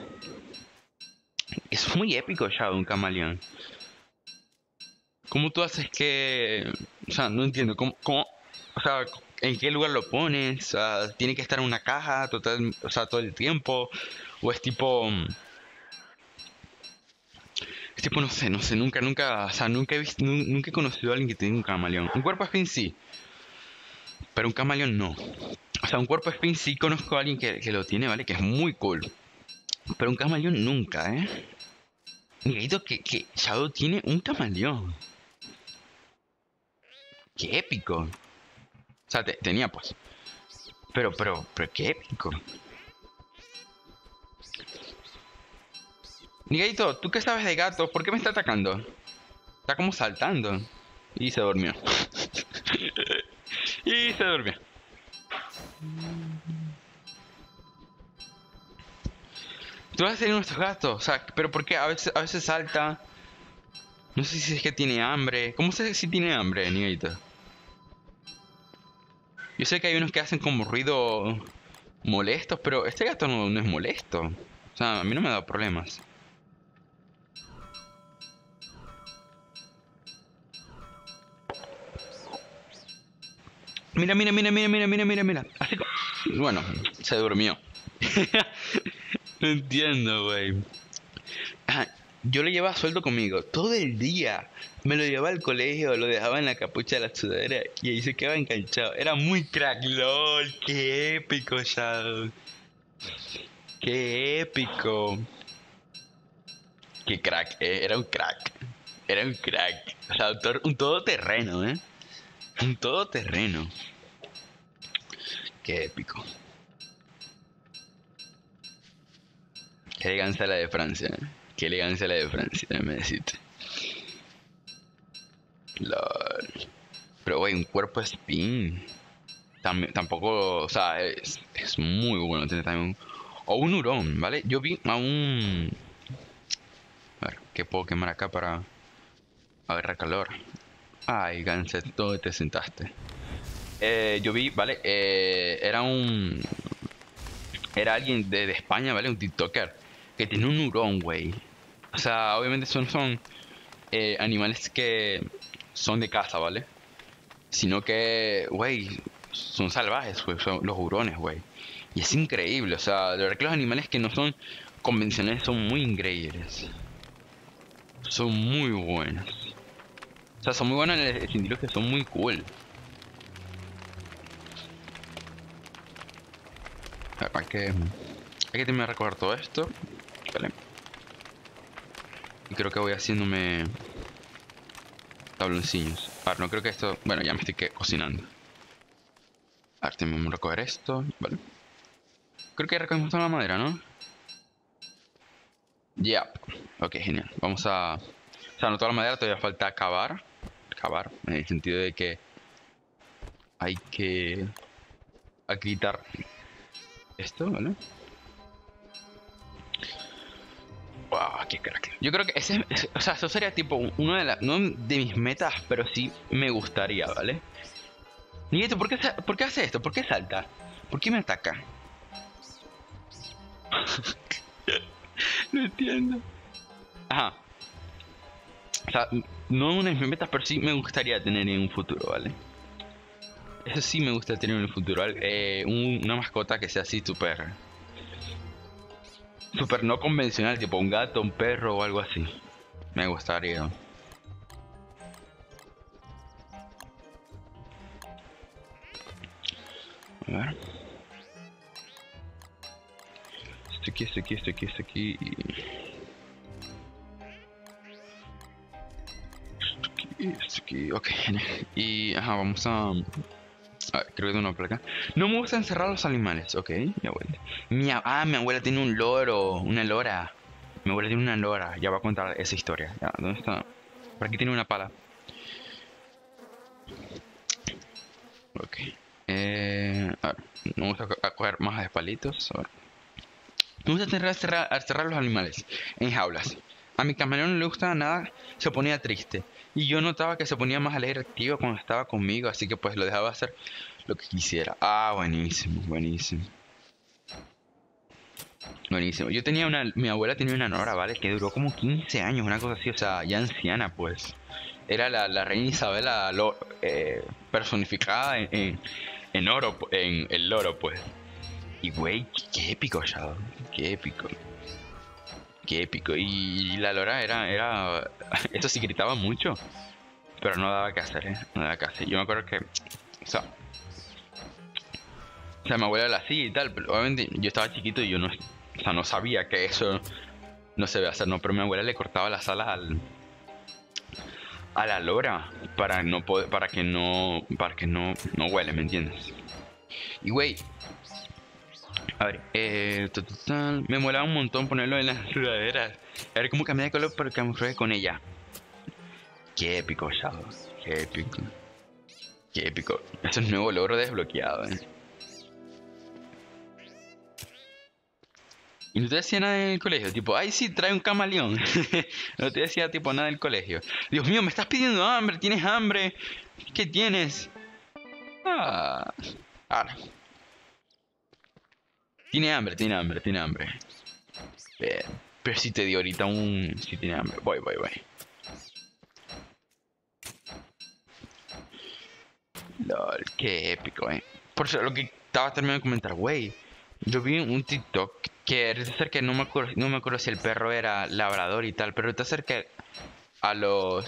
Es muy épico, Shadow, un camaleón. ¿Cómo tú haces que...? O sea, no entiendo. ¿Cómo, cómo... O sea, ¿en qué lugar lo pones? O sea, ¿tiene que estar en una caja total, o sea, todo el tiempo? ¿O es tipo... Tipo, no sé, no sé, nunca, nunca, o sea, nunca he visto, nu- nunca he conocido a alguien que tenga un camaleón. Un cuerpo spin sí, pero un camaleón no. O sea, un cuerpo spin sí conozco a alguien que, que lo tiene, ¿vale? Que es muy cool. Pero un camaleón nunca, ¿eh? Miguelito, que, que Shadow tiene un camaleón. ¡Qué épico! O sea, te- tenía pues. Pero, pero, pero qué épico. Miguelito, ¿tú qué sabes de gatos? ¿Por qué me está atacando? Está como saltando. Y se durmió. Y se durmió. Tú vas a ser nuestros gatos. O sea, pero ¿por qué? A veces, a veces salta. No sé si es que tiene hambre. ¿Cómo sé si tiene hambre, Miguelito? Yo sé que hay unos que hacen como ruido molestos, pero este gato no, no es molesto. O sea, a mí no me ha dado problemas. Mira, mira, mira, mira, mira, mira, mira, mira. Así como... Bueno, se durmió. No entiendo, güey. Ah, yo lo llevaba suelto conmigo todo el día. Me lo llevaba al colegio, lo dejaba en la capucha de la sudadera y ahí se quedaba enganchado. Era muy crack, lol. Qué épico, Shadow. Qué épico. Qué crack, eh, era un crack. Era un crack. O sea, un, tor- un todoterreno, ¿eh? Un todoterreno. Qué épico. Qué elegancia la de Francia, ¿eh? Qué elegancia la de Francia, me decís. Lol. Pero, güey, un cuerpo spin. Tam- tampoco, o sea, es, es muy bueno tener también un... O un hurón, ¿vale? Yo vi a un... A ver, ¿qué puedo quemar acá para agarrar calor? Ay, Gansett, ¿dónde te sentaste? Eh, yo vi, ¿vale? Eh, era un... Era alguien de, de España, ¿vale? Un TikToker que tiene un hurón, güey. O sea, obviamente son, son eh, animales que son de casa, ¿vale? Sino que, güey, son salvajes, güey, son los hurones, güey. Y es increíble, o sea, de verdad que los animales que no son convencionales son muy increíbles. Son muy buenos. O sea, son muy buenos en el sentido que son muy cool. Hay que, hay que terminar de recoger todo esto. Vale. Y creo que voy haciéndome tabloncillos. A ver, no creo que esto... Bueno, ya me estoy que- cocinando. A ver, tenemos que recoger esto. Vale. Creo que recogimos toda la madera, ¿no? Ya. Ok, genial. Vamos a... O sea, no toda la madera, todavía falta cavar. Cavar, en el sentido de que hay que... Hay que quitar esto, ¿vale? Wow, qué crack. Yo creo que ese, ese- o sea, eso sería tipo uno de, la, no de mis metas, pero sí me gustaría, ¿vale? Nieto, ¿por qué, sa- ¿por qué hace esto? ¿Por qué salta? ¿Por qué me ataca? No entiendo. Ajá. O sea, no una de mis metas, pero sí me gustaría tener en un futuro, ¿vale? Eso sí me gusta tener en el futuro. Eh, un- una mascota que sea así súper... Súper no convencional, tipo un gato, un perro o algo así. Me gustaría. A ver. Esto aquí, esto aquí, esto aquí, esto aquí. Y esto aquí. Ok, genial. Y ajá, vamos a... A ver, creo que tengo una placa. No me gusta encerrar los animales. Ok, mi abuela. Mi, a- ah, mi abuela tiene un loro, una lora. Mi abuela tiene una lora. Ya va a contar esa historia. Ya, ¿dónde está? Por aquí tiene una pala. Ok. Eh, a ver, me gusta co- a coger más de palitos. A ver. Me gusta cerrar, cerrar, cerrar los animales en jaulas. A mi camaleón no le gustaba nada, se ponía triste. Y yo notaba que se ponía más alegre, activo cuando estaba conmigo, así que pues lo dejaba hacer lo que quisiera. Ah, buenísimo, buenísimo. Buenísimo. Yo tenía una, mi abuela tenía una nora, ¿vale? Que duró como quince años, una cosa así, o sea, ya anciana, pues. Era la, la reina Isabela lo, eh, personificada en, en, en oro, pu- en el loro, pues. Y güey, qué, qué épico, Shadow. Qué épico. qué épico. Y la lora era, era... Esto sí gritaba mucho. Pero no daba que hacer, ¿eh? No daba que hacer. Yo me acuerdo que... O sea... O sea, mi abuela la hacía y tal. Pero obviamente yo estaba chiquito y yo no... O sea, no sabía que eso no se debe hacer, ¿no? Pero mi abuela le cortaba las alas al... A la lora. Para no poder... Para que no... Para que no... No huele, ¿me entiendes? Y güey... A ver, eh, total, me molaba un montón ponerlo en las sudaderas. A ver cómo cambié de color para camuflaje con ella. Qué épico, Shadow. Qué épico. Qué épico. Eso es un nuevo logro desbloqueado, eh. Y no te decía nada en el colegio, tipo, ay sí, trae un camaleón. No te decía tipo nada del colegio. Dios mío, me estás pidiendo hambre, ¿tienes hambre? ¿Qué tienes? Ah. Ah. Tiene hambre, tiene hambre, tiene hambre. Pero, pero si te dio ahorita un... Si tiene hambre. Voy, voy, voy. Lol, qué épico, eh. Por eso lo que estaba terminando de comentar, güey. Yo vi un TikTok que resulta ser que no me acuerdo, no me acuerdo si el perro era labrador y tal, pero resulta ser que a los...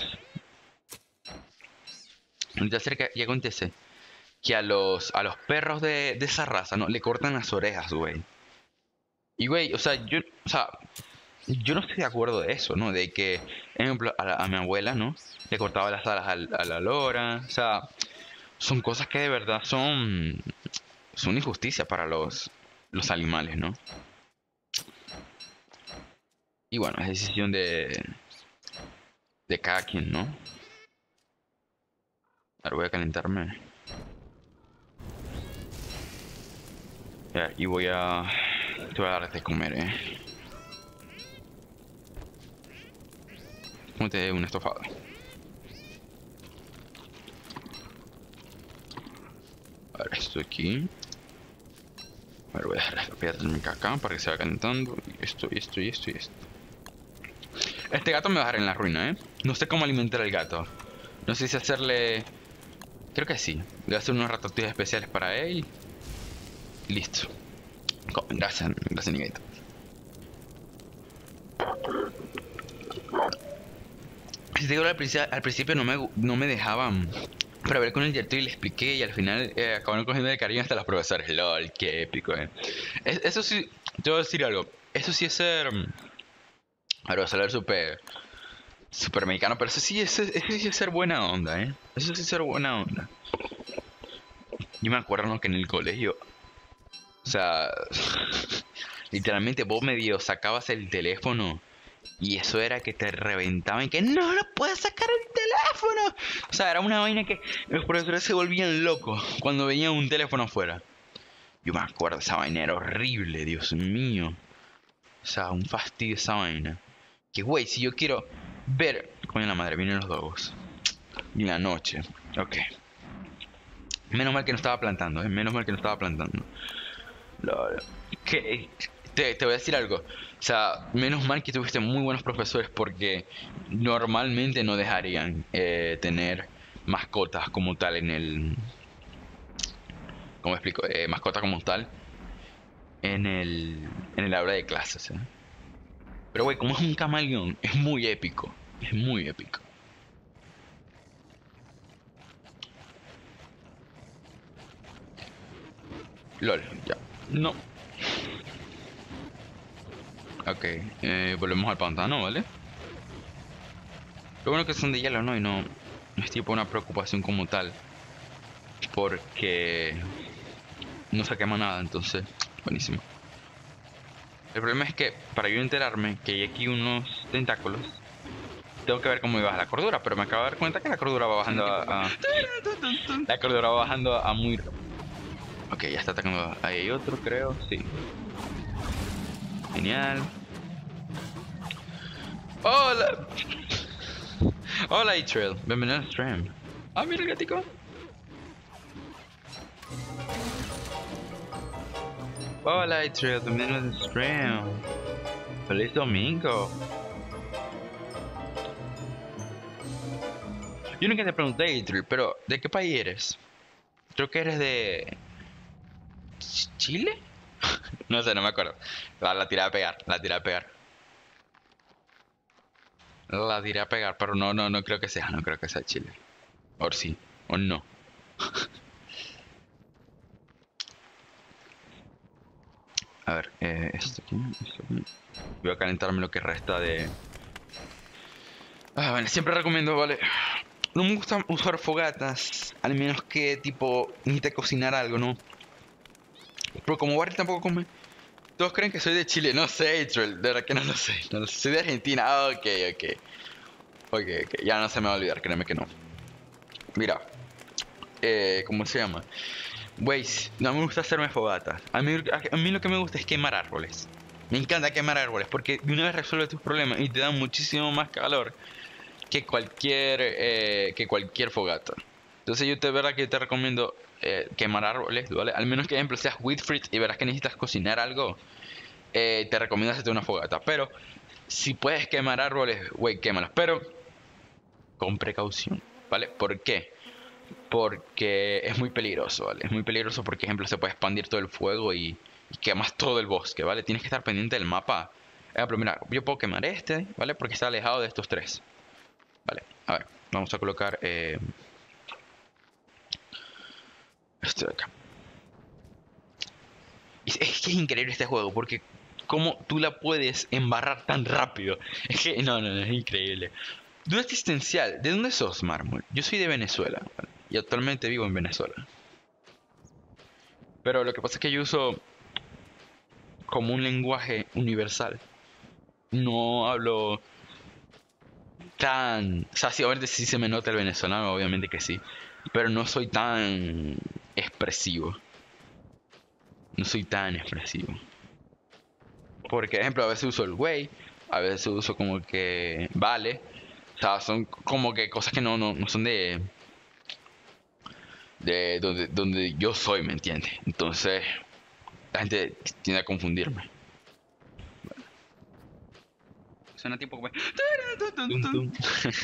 Resulta ser que, y acontece que a los, a los perros de, de esa raza, ¿no? Le cortan las orejas, güey. Y, güey, o sea, yo, o sea, yo no estoy de acuerdo de eso, ¿no? De que, ejemplo, a, la- a mi abuela, ¿no? Le cortaba las alas al- a, la lora. O sea, son cosas que de verdad son, son injusticia para los, los animales, ¿no? Y bueno, es decisión de, de cada quien, ¿no? Ahora voy a calentarme. Ya, y voy a... Te voy a dar de comer, ¿eh? Ponte un estofado. A ver, esto aquí. A ver, voy a dejar la piedra térmica acá para que se vaya calentando. Y esto, y esto, y esto, y esto. Este gato me va a dejar en la ruina, ¿eh? No sé cómo alimentar al gato. No sé si hacerle... Creo que sí. Voy a hacer unos ratatouilles especiales para él. Y listo. Gracias, gracias, Niguito. Si te digo, al principio, al principio no me, no me dejaban para ver con el Yerto y le expliqué y al final eh, acabaron cogiendo de cariño hasta los profesores. LOL, qué épico, eh. Es- eso sí, te voy a decir algo. Eso sí es ser... mm, Ahora vas a hablar súper... Súper mexicano, pero eso sí, es, eso sí es ser buena onda, eh. Eso sí es ser buena onda. Yo me acuerdo, ¿no? Que en el colegio... O sea... Literalmente vos medio sacabas el teléfono y eso era que te reventaban y que no, no puedes sacar el teléfono. O sea, era una vaina que los profesores se volvían locos cuando veían un teléfono afuera. Yo me acuerdo, esa vaina era horrible, Dios mío. O sea, un fastidio esa vaina. Que güey, si yo quiero ver... Coño la madre, vienen los dogos. Y en la noche. Ok. Menos mal que no estaba plantando, ¿eh? Menos mal que no estaba plantando. Lol. Que, te, te voy a decir algo. O sea, menos mal que tuviste muy buenos profesores porque normalmente no dejarían eh, tener mascotas como tal en el... ¿Cómo explico? Eh, mascotas como tal en el, en el aula de clases, ¿eh? Pero güey, como es un camaleón, es muy épico. Es muy épico. LOL, ya. No. Ok, eh, volvemos al pantano, ¿vale? Lo bueno que son de hielo, ¿no? Y no, no es tipo una preocupación como tal. Porque no se quema nada, entonces, buenísimo. El problema es que para yo enterarme que hay aquí unos tentáculos, tengo que ver cómo iba la cordura, pero me acabo de dar cuenta que la cordura va bajando a... a- la cordura va bajando a muy... Ok, ya está atacando. Ahí hay otro, creo, sí. Genial. Hola. Hola, A-Trail. Bienvenido al stream. Ah, mira el gatico. Hola, A-Trail. Bienvenido al stream. Feliz domingo. Yo nunca te pregunté, A-Trail, pero ¿de qué país eres? Creo que eres de... ¿Chile? No sé, no me acuerdo. La, la tiré a pegar, la tiré a pegar. La diré a pegar, pero no, no, no creo que sea, no creo que sea Chile. O sí, o no. A ver, eh, esto aquí, esto aquí. Voy a calentarme lo que resta de... Ah, bueno, siempre recomiendo, vale. No me gusta usar fogatas, al menos que tipo necesite cocinar algo, ¿no? Pero como Barry tampoco come. Todos creen que soy de Chile, no sé, Troll, de verdad que no lo sé. No lo sé. Soy de Argentina, ah, ok, ok. Ok, ok, ya no se me va a olvidar, créeme que no. Mira, eh, ¿cómo se llama? Waze, no me gusta hacerme fogatas. A mí, a, a mí lo que me gusta es quemar árboles. Me encanta quemar árboles porque de una vez resuelve tus problemas y te da muchísimo más calor que cualquier, eh, que cualquier fogata. Entonces yo te verdad que te recomiendo eh, quemar árboles, ¿vale? Al menos que, por ejemplo, seas Wilfrid y verás que necesitas cocinar algo, eh, te recomiendo hacerte una fogata. Pero si puedes quemar árboles, güey, quémalos. Pero con precaución, ¿vale? ¿Por qué? Porque es muy peligroso, ¿vale? Es muy peligroso porque, por ejemplo, se puede expandir todo el fuego y, y quemas todo el bosque, ¿vale? Tienes que estar pendiente del mapa. Por ejemplo, mira, yo puedo quemar este, ¿vale? Porque está alejado de estos tres. Vale, a ver, vamos a colocar eh, este de acá. Es, es que es increíble este juego porque cómo tú la puedes embarrar tan rápido. Es que no, no, no, es increíble. Duda existencial, ¿de dónde sos, Mármol? Yo soy de Venezuela, ¿vale? Y actualmente vivo en Venezuela. Pero lo que pasa es que yo uso como un lenguaje universal. No hablo tan... O sea, sí, obviamente sí se me nota el venezolano, obviamente que sí. Pero no soy tan expresivo. No soy tan expresivo. Porque, por ejemplo, a veces uso el güey, a veces uso como que vale. O sea, son como que cosas que no, no, no son de... De donde, donde yo soy, ¿me entiendes? Entonces, la gente tiende a confundirme. Suena tipo como... Tum, tum.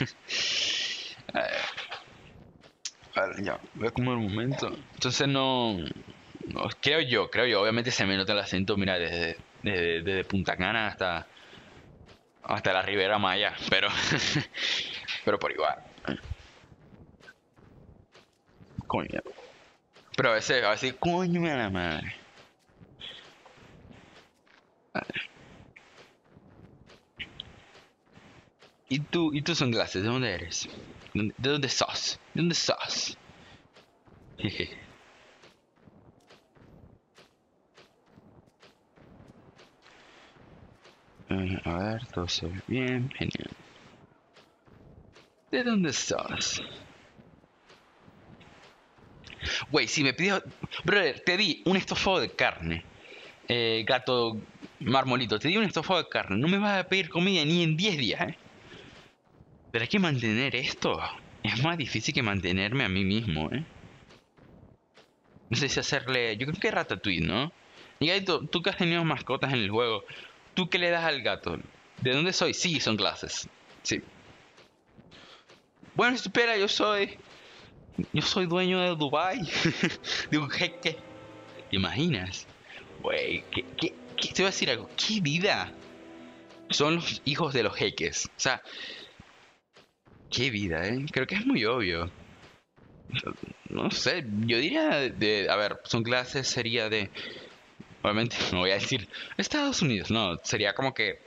A ver, a ver, ya, voy a comer un momento. Entonces no, no... Creo yo, creo yo. Obviamente se me nota el acento, mira, desde, desde, desde Punta Cana hasta... Hasta la Ribera Maya, pero... pero por igual. Coño. Pero a veces, a veces, coño a la madre. ¿Y tú, y tus sunglasses? ¿De dónde eres? ¿De dónde sos? ¿De dónde sos? Jeje. Eh, a ver, todo se ve bien, genial. ¿De dónde sos? Güey, si me pidió... Brother, te di un estofado de carne. Eh, gato marmolito, te di un estofado de carne. No me vas a pedir comida ni en diez días, ¿eh? Pero hay que mantener esto. Es más difícil que mantenerme a mí mismo, ¿eh? No sé si hacerle... Yo creo que Ratatouille, ¿no? Y Gaito, tú que has tenido mascotas en el juego, ¿tú qué le das al gato? ¿De dónde soy? Sí, son clases. Sí. Bueno, espera, yo soy... Yo soy dueño de Dubai. De un jeque. ¿Te imaginas? Güey, ¿qué, qué, qué- te voy a decir algo. ¿Qué vida? Son los hijos de los jeques. O sea, qué vida, ¿eh? Creo que es muy obvio. No sé, yo diría de... A ver, son clases sería de... Obviamente, no voy a decir Estados Unidos, no, sería como que...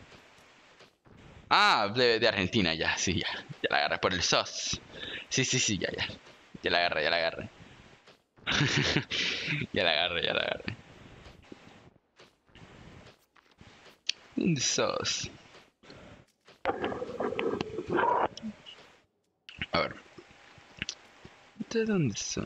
Ah, de, de Argentina, ya, sí, ya. Ya la agarré por el sos. Sí, sí, sí, ya, ya. Ya la agarré, ya la agarré. Ya la agarré, ya la agarré. ¿Dónde sos? A ver. ¿De dónde sos?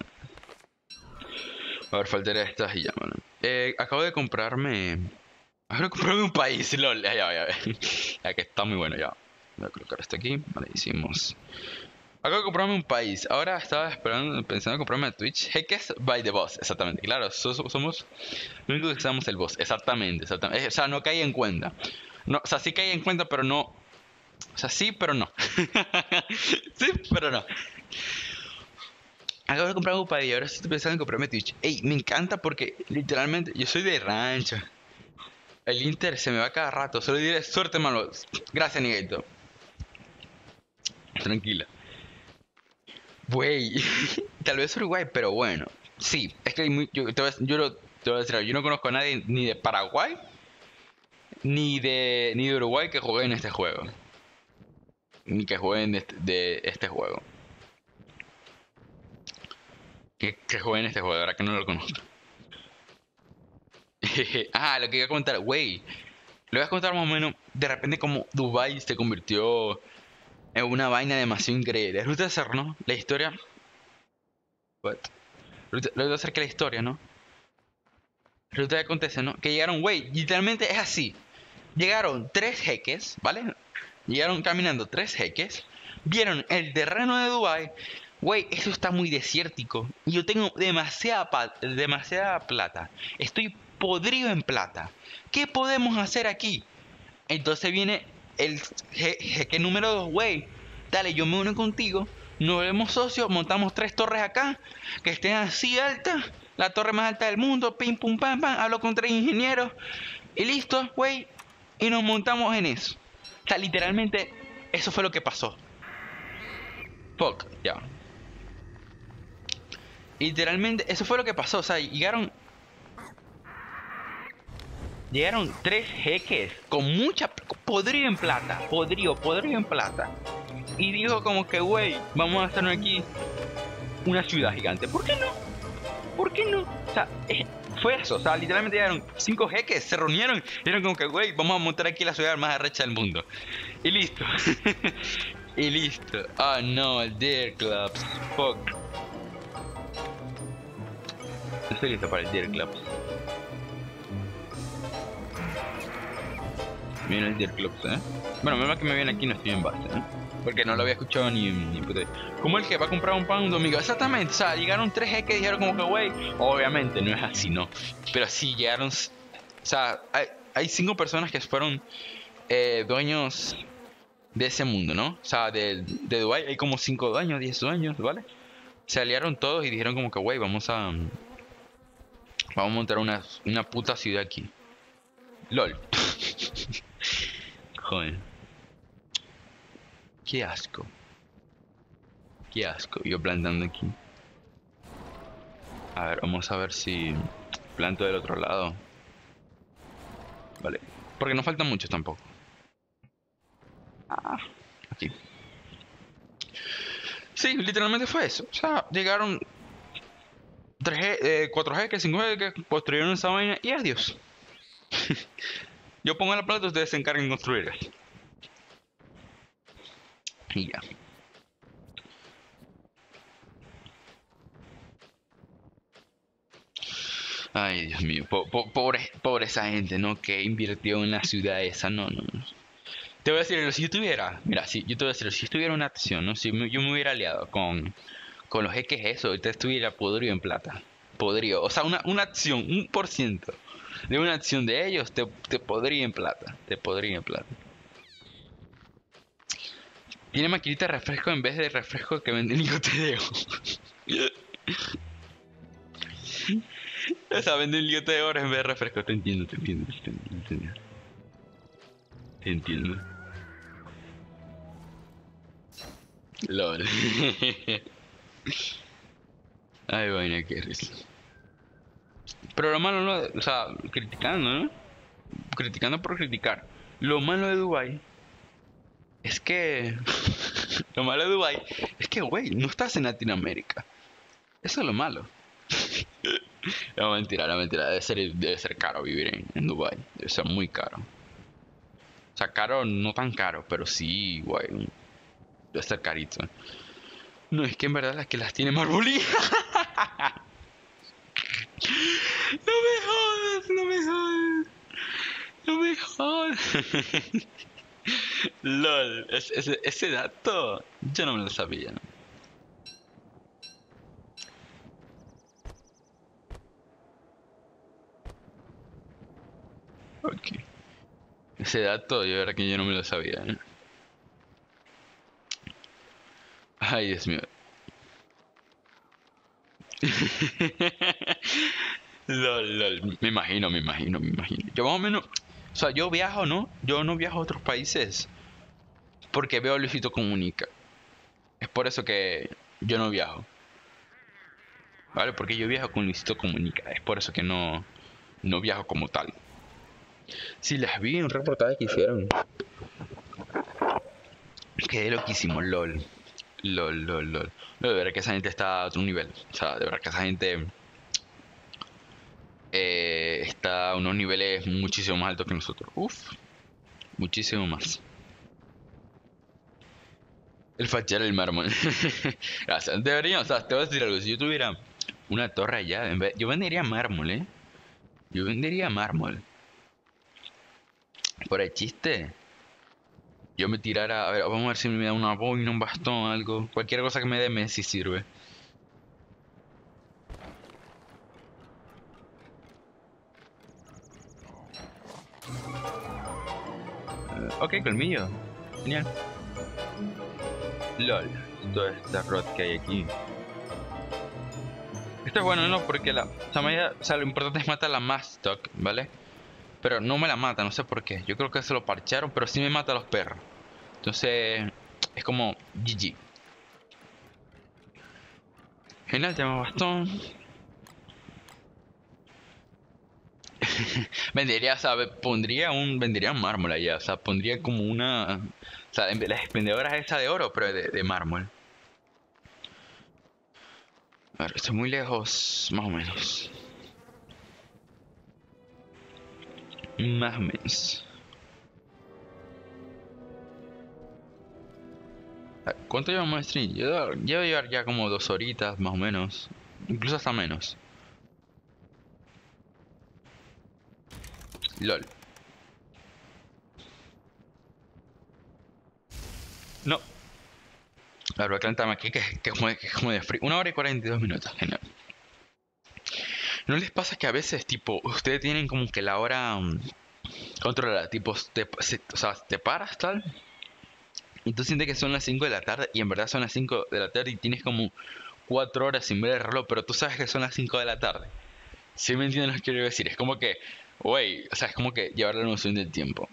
A ver, faltaría estas y ya, bueno. Eh, acabo de comprarme... Acabo de comprarme un país, lol. Ya, ya, ya. Ya que está muy bueno, ya. Voy a colocar esto aquí. Vale, hicimos... Acabo de comprarme un país. Ahora estaba esperando, pensando en comprarme a Twitch. Heckes by the boss, exactamente. Claro, so- so- somos lo único que usamos el boss. Exactamente, exactamente. O sea, no caí en cuenta. No, o sea, sí caí en cuenta, pero no. O sea, sí, pero no. Sí, pero no. Acabo de comprar un país y ahora estoy pensando en comprarme Twitch. Ey, me encanta porque literalmente yo soy de rancho. El Inter se me va cada rato. Solo diré suerte, malo. Gracias, Niguito. Tranquila. Güey, tal vez Uruguay, pero bueno. Sí, es que hay muy, yo, te voy a, yo, lo- te voy a decir algo, yo no conozco a nadie ni de Paraguay ni de ni de Uruguay que juegue en este juego. Ni que jueguen de este, de este juego. Que, que jueguen este juego, de verdad que no lo conozco. Ah, lo que iba a contar, güey. Le voy a contar más o menos de repente como Dubai se convirtió en una vaina demasiado increíble. Resulta ser, ¿no? La historia. What? Resulta resulta ser que la historia, ¿no? Resulta que acontece, ¿no? Que llegaron, güey, literalmente es así. Llegaron tres jeques, ¿vale? Llegaron caminando tres jeques. Vieron el terreno de Dubai. Güey, eso está muy desértico. Y yo tengo demasiada, pa- demasiada plata. Estoy podrido en plata. ¿Qué podemos hacer aquí? Entonces viene el je- jeque número dos, güey. Dale, yo me uno contigo. Nos vemos socios, montamos tres torres acá, que estén así altas. La torre más alta del mundo, pim pum pam pam. Hablo con tres ingenieros. Y listo, güey. Y nos montamos en eso. O sea, literalmente, eso fue lo que pasó. Fuck, ya. Literalmente, eso fue lo que pasó. O sea, llegaron. Llegaron tres jeques con mucha. Podrido en plata. Podrido, podrido en plata. Y dijo como que, güey, vamos a hacer aquí una ciudad gigante. ¿Por qué no? ¿Por qué no? O sea, eh, fue eso. O sea, literalmente llegaron cinco jeques, se reunieron y dijeron como que, güey, vamos a montar aquí la ciudad más arrecha del mundo. Y listo. Y listo. Ah, no, el Deer Clubs. Fuck. No estoy listo para el Deer Clubs. Viene el Deer Clubs, ¿eh? Bueno, menos que me viene aquí no estoy en base, ¿eh? Porque no lo había escuchado ni, ni puta. Como el que va a comprar un pan un domingo. Exactamente. O sea, llegaron tres jeques que dijeron como que, güey. Obviamente no es así, ¿no? Pero sí llegaron. O sea, hay, hay cinco personas que fueron eh, dueños de ese mundo, ¿no? O sea, de, de Dubái hay como cinco dueños, diez dueños, ¿vale? Se aliaron todos y dijeron como que, güey, vamos a... Vamos a montar una, una puta ciudad aquí. LOL. Joder. Qué asco. Qué asco. Yo plantando aquí. A ver, vamos a ver si planto del otro lado. Vale. Porque no faltan muchos tampoco. Ah, aquí. Sí, literalmente fue eso. O sea, llegaron tres G, eh, cuatro G, cinco G, que construyeron esa vaina y adiós. Yo pongo la plata, ustedes se encarguen de construir. Y ya. Ay, Dios mío. Po- po- pobre, pobre esa gente, ¿no? Que invirtió en la ciudad esa. No, no, no. Te voy a decir, si yo tuviera, mira, si yo te voy a decir, si yo tuviera una acción, ¿no? Si me- yo me hubiera aliado con, con los jeques eso, ahorita estuviera podrido en plata. Podrido. O sea, una, una acción, un por ciento de una acción de ellos te, te podría en plata. Te podría en plata. Tiene maquinita de refresco en vez de refresco que venden ligoteo. O sea, venden ligote de oro en vez de refresco. Te entiendo, te entiendo, te entiendo. Te entiendo. Te entiendo. LOL. Ay, vaina, qué risa. Pero lo malo, no, o sea, criticando, ¿no? Criticando por criticar. Lo malo de Dubai es que. Lo malo de Dubai es que, güey, no estás en Latinoamérica. Eso es lo malo. No, mentira, no, mentira. Debe ser, debe ser caro vivir en, en Dubai. Debe ser muy caro. O sea, caro, no tan caro, pero sí, güey. Debe ser carito. No, es que en verdad las que las tiene Marbolí. No me jodas, no me jodas. No me jodas. LOL, es- ese, ese dato yo no me lo sabía. Ok. Ese dato yo era que yo no me lo sabía. ¿Eh? Ay, Dios mío. LOL, LOL. Me imagino, me imagino, me imagino. Yo más o menos. O sea, yo viajo, ¿no? Yo no viajo a otros países porque veo a Luisito Comunica. Es por eso que yo no viajo. ¿Vale? Porque yo viajo con Luisito Comunica. Es por eso que no, no viajo como tal. Si las vi en un reportaje que hicieron. Quedé loquísimo, lol. LOL, lol, lol. No, de verdad que esa gente está a otro nivel. O sea, de verdad que esa gente eh, está a unos niveles muchísimo más altos que nosotros. Uf, muchísimo más. El fachar el mármol. O sea, debería, o sea, te voy a decir algo. Si yo tuviera una torre allá, en vez, yo vendería mármol, ¿eh? Yo vendería mármol. Por el chiste, yo me tirara. A ver, vamos a ver si me da una boina, un bastón, algo. Cualquier cosa que me dé, me sí sirve. Ok, colmillo. Genial. LOL. Todo este rot que hay aquí. Esto es bueno, ¿no? Porque la... O sea, me- o sea, lo importante es matar a la Mastock, ¿vale? Pero no me la mata, no sé por qué. Yo creo que se lo parcharon, pero sí me mata a los perros. Entonces, es como G G. Genial, tema bastón. Vendería, o sea, pondría un... Vendería un mármol allá. O sea, pondría como una... O sea, la expendedora esa de oro, pero de, de mármol. A ver, estoy muy lejos, más o menos. Más o menos. A ver, ¿cuánto llevamos de stream? Yo llevo llevar ya como dos horitas, más o menos. Incluso hasta menos. LOL. No. A ver, voy a calentarme aquí, que, que, es como, que es como de frío. Una hora y cuarenta y dos minutos, genial. ¿No les pasa que a veces, tipo, ustedes tienen como que la hora um, controlada? Tipo, te, se- o sea, te paras tal, y tú sientes que son las cinco de la tarde, y en verdad son las cinco de la tarde, y tienes como cuatro horas sin ver el reloj, pero tú sabes que son las cinco de la tarde. ¿Sí me entienden lo que quiero decir? Es como que, wey, o sea, es como que llevar la noción del tiempo.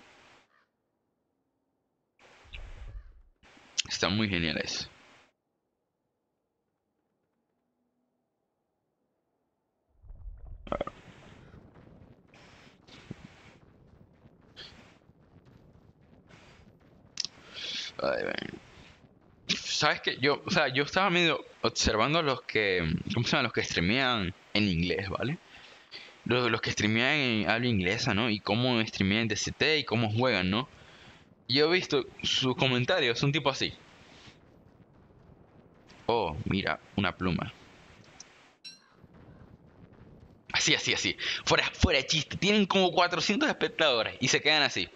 Está muy genial eso. Ay, ven. ¿Sabes qué? Yo, o sea, yo estaba medio observando a los que, ¿cómo se llaman? Los que streamean en inglés, ¿vale? Los, los que streamean en habla inglesa, ¿no? Y cómo streamean de C T y cómo juegan, ¿no? Y yo he visto sus comentarios, un tipo así. Oh, mira, una pluma. Así, así, así. Fuera, fuera de chiste. Tienen como cuatrocientos espectadores y se quedan así.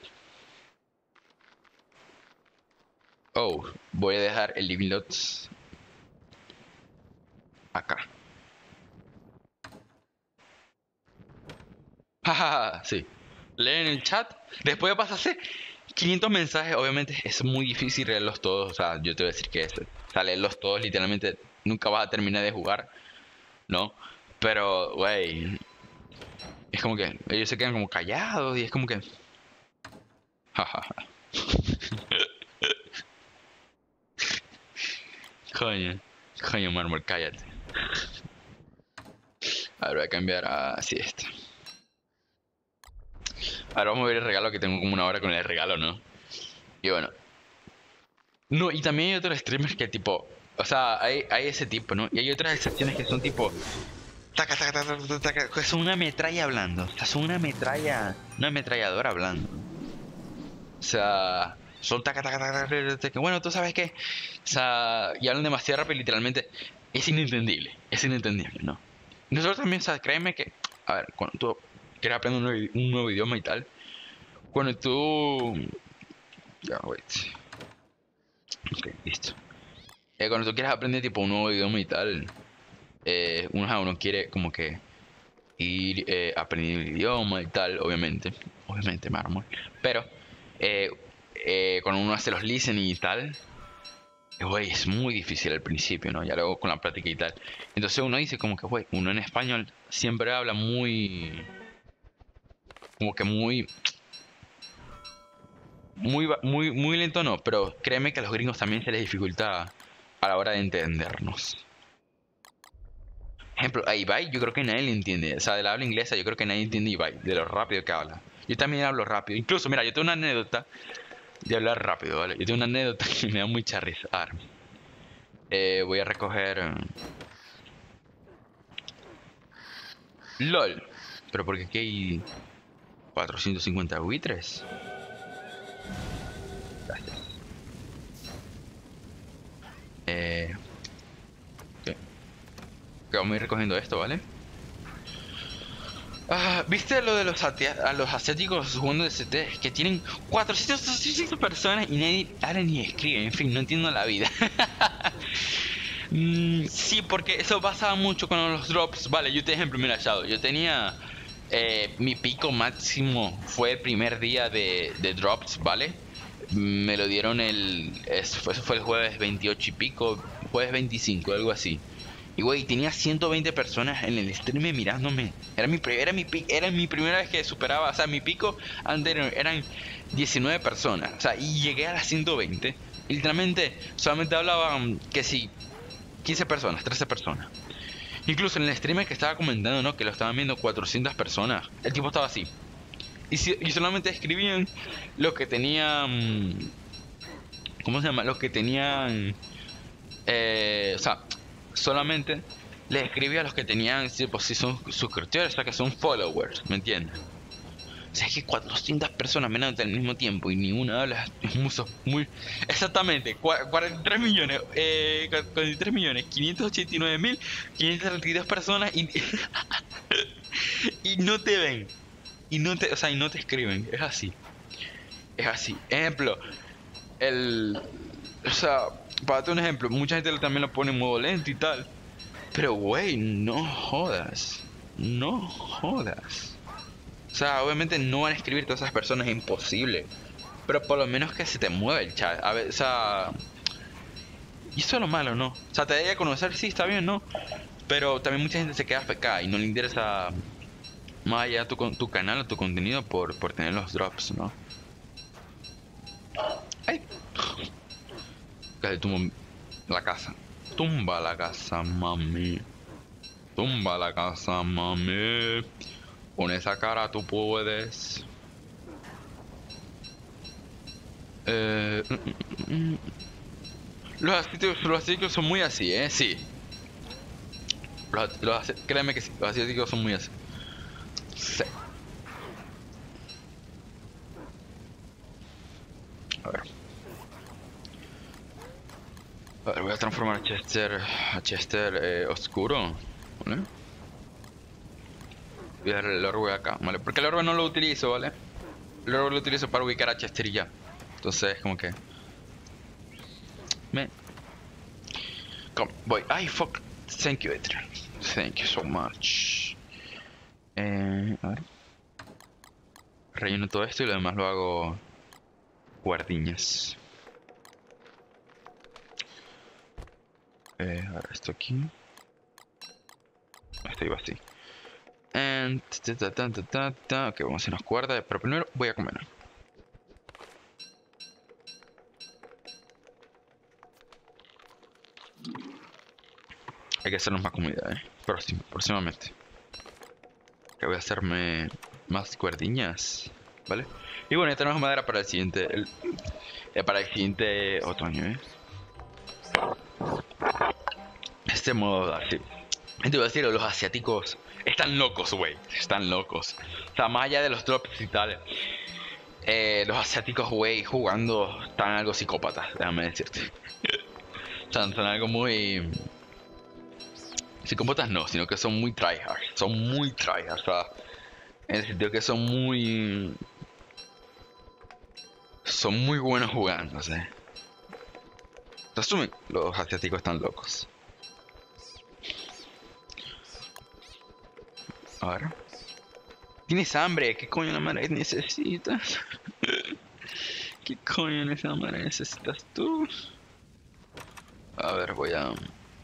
Oh, voy a dejar el Living Lots acá. Jajaja, sí. Leen el chat. Después de pasarse quinientos mensajes, obviamente es muy difícil leerlos todos. O sea, yo te voy a decir que es, o sea, leerlos todos literalmente nunca vas a terminar de jugar, ¿no? Pero, güey, es como que ellos se quedan como callados y es como que... Jajaja. Coño, coño, mármol, cállate. Ahora voy a cambiar a así esto. Ahora vamos a ver el regalo, que tengo como una hora con el regalo, ¿no? Y bueno. No, y también hay otros streamers que tipo... O sea, hay, hay ese tipo, ¿no? Y hay otras excepciones que son tipo... Taca, taca, taca, taca, taca, que son una metralla hablando. O sea, son una metralla... Una ametralladora hablando. O sea... Son taca, taca, taca, taca, taca. Bueno, tú sabes qué. O sea... Y hablan demasiado rápido y literalmente... Es inentendible. Es inentendible, ¿no? Nosotros también, o sea, créeme que... A ver, cuando tú quieres aprender un nuevo, un nuevo idioma y tal... Cuando tú... Ya, wait. Ok, listo. Eh, cuando tú quieres aprender tipo un nuevo idioma y tal, eh, uno, ajá, uno quiere como que ir eh, aprendiendo el idioma y tal, obviamente. Obviamente, mármol. Pero, eh, eh, cuando uno hace los listening y tal, eh, güey, es muy difícil al principio, ¿no? Ya luego con la práctica y tal. Entonces uno dice como que, güey, uno en español siempre habla muy... Como que muy... Muy, ba- muy, muy lento no, pero créeme que a los gringos también se les dificulta a la hora de entendernos. Ejemplo, a Ibai yo creo que nadie le entiende. O sea, de la habla inglesa yo creo que nadie entiende a Ibai, de lo rápido que habla. Yo también hablo rápido. Incluso, mira, yo tengo una anécdota de hablar rápido, ¿vale? Yo tengo una anécdota que me da mucha risa. A ver, eh, voy a recoger... eh, LOL. Pero porque aquí hay cuatrocientos cincuenta buitres. Gracias. Eh... ¿Qué? Que vamos a ir recogiendo esto, ¿vale? Ah, ¿viste lo de los, a los asiáticos jugando de C T? Que tienen cuatrocientas personas y nadie habla ni escribe. En fin, no entiendo la vida. mm, sí, porque eso pasaba mucho con los drops. Vale, yo te ejemplo, mira, Shadow. Yo tenía... Eh, mi pico máximo fue el primer día de, de drops, ¿vale? Me lo dieron el... Eso fue, eso fue el jueves veintiocho y pico. Jueves veinticinco, algo así. Y güey, tenía ciento veinte personas en el stream mirándome. Era mi, era, mi, era mi primera vez que superaba. O sea, mi pico anterior eran diecinueve personas. O sea, y llegué a las ciento veinte. Y literalmente solamente hablaban que sí, quince personas, trece personas. Incluso en el streamer que estaba comentando, ¿no? Que lo estaban viendo cuatrocientas personas. El tipo estaba así. Y, si, y solamente escribían los que tenían... ¿Cómo se llama? Los que tenían... Eh, o sea... Solamente les escribí a los que tenían, pues si son suscriptores, o sea que son followers, ¿me entiendes? O sea, es que cuatrocientas personas menos al mismo tiempo y ninguna habla, es muy, muy... Exactamente, cuarenta y tres millones, eh, cuarenta y tres millones, quinientos ochenta y nueve mil, quinientas treinta y dos personas y... y no te ven, y no te, o sea, y no te escriben, es así, es así. Ejemplo, el... O sea... Para darte un ejemplo, mucha gente también lo pone en modo lento y tal. Pero, güey, no jodas. No jodas. O sea, obviamente no van a escribir todas esas personas, es imposible. Pero por lo menos que se te mueva el chat. A ver, o sea... Y eso es lo malo, ¿no? O sea, te debe conocer, sí, está bien, ¿no? Pero también mucha gente se queda afectada y no le interesa más allá tu, tu canal o tu contenido por, por tener los drops, ¿no? ¡Ay! Que tumba la casa. Tumba la casa, mami. Tumba la casa, mami. Con esa cara tú puedes. Eh, mm, mm, mm. Los asiáticos, los asiáticos son muy así, ¿eh? Sí. Los, los, créeme que sí. Los asiáticos son muy así. Sí. A ver. A ver, voy a transformar a Chester, a Chester eh, oscuro, ¿vale? Voy a dejar el orbe acá, ¿vale? Porque el orbe no lo utilizo, ¿vale? El orbe lo utilizo para ubicar a Chester y ya. Entonces, como que... Me... Come, voy. Ay, fuck. Thank you, Adrian. Thank you so much. Eh, a ver. Relleno todo esto y lo demás lo hago... guardiñas. Eh, ahora esto aquí. Esto iba así. And... Ta, ta, ta, ta, ta, ta. Ok, vamos a hacer unas cuerdas. Pero primero voy a comer. Hay que hacernos más comida, eh. Próximo, próximamente. Que voy a hacerme más cuerdiñas. ¿Vale? Y bueno, ya tenemos madera para el siguiente. El, eh, para el siguiente otoño, eh. Este modo así. Te voy a decir, los asiáticos están locos, güey. Están locos. O sea, más allá de los drops y tal. Eh, los asiáticos, güey, jugando están algo psicópatas, déjame decirte. Están, están algo muy... Psicópatas no, sino que son muy tryhard. Son muy tryhard, o sea, en el sentido que son muy... Son muy buenos jugando, o sea. Resumen, los asiáticos están locos. A ver. ¿Tienes hambre? ¿Qué coño la madre necesitas? ¿Qué coño de esa madre necesitas tú? A ver, voy a...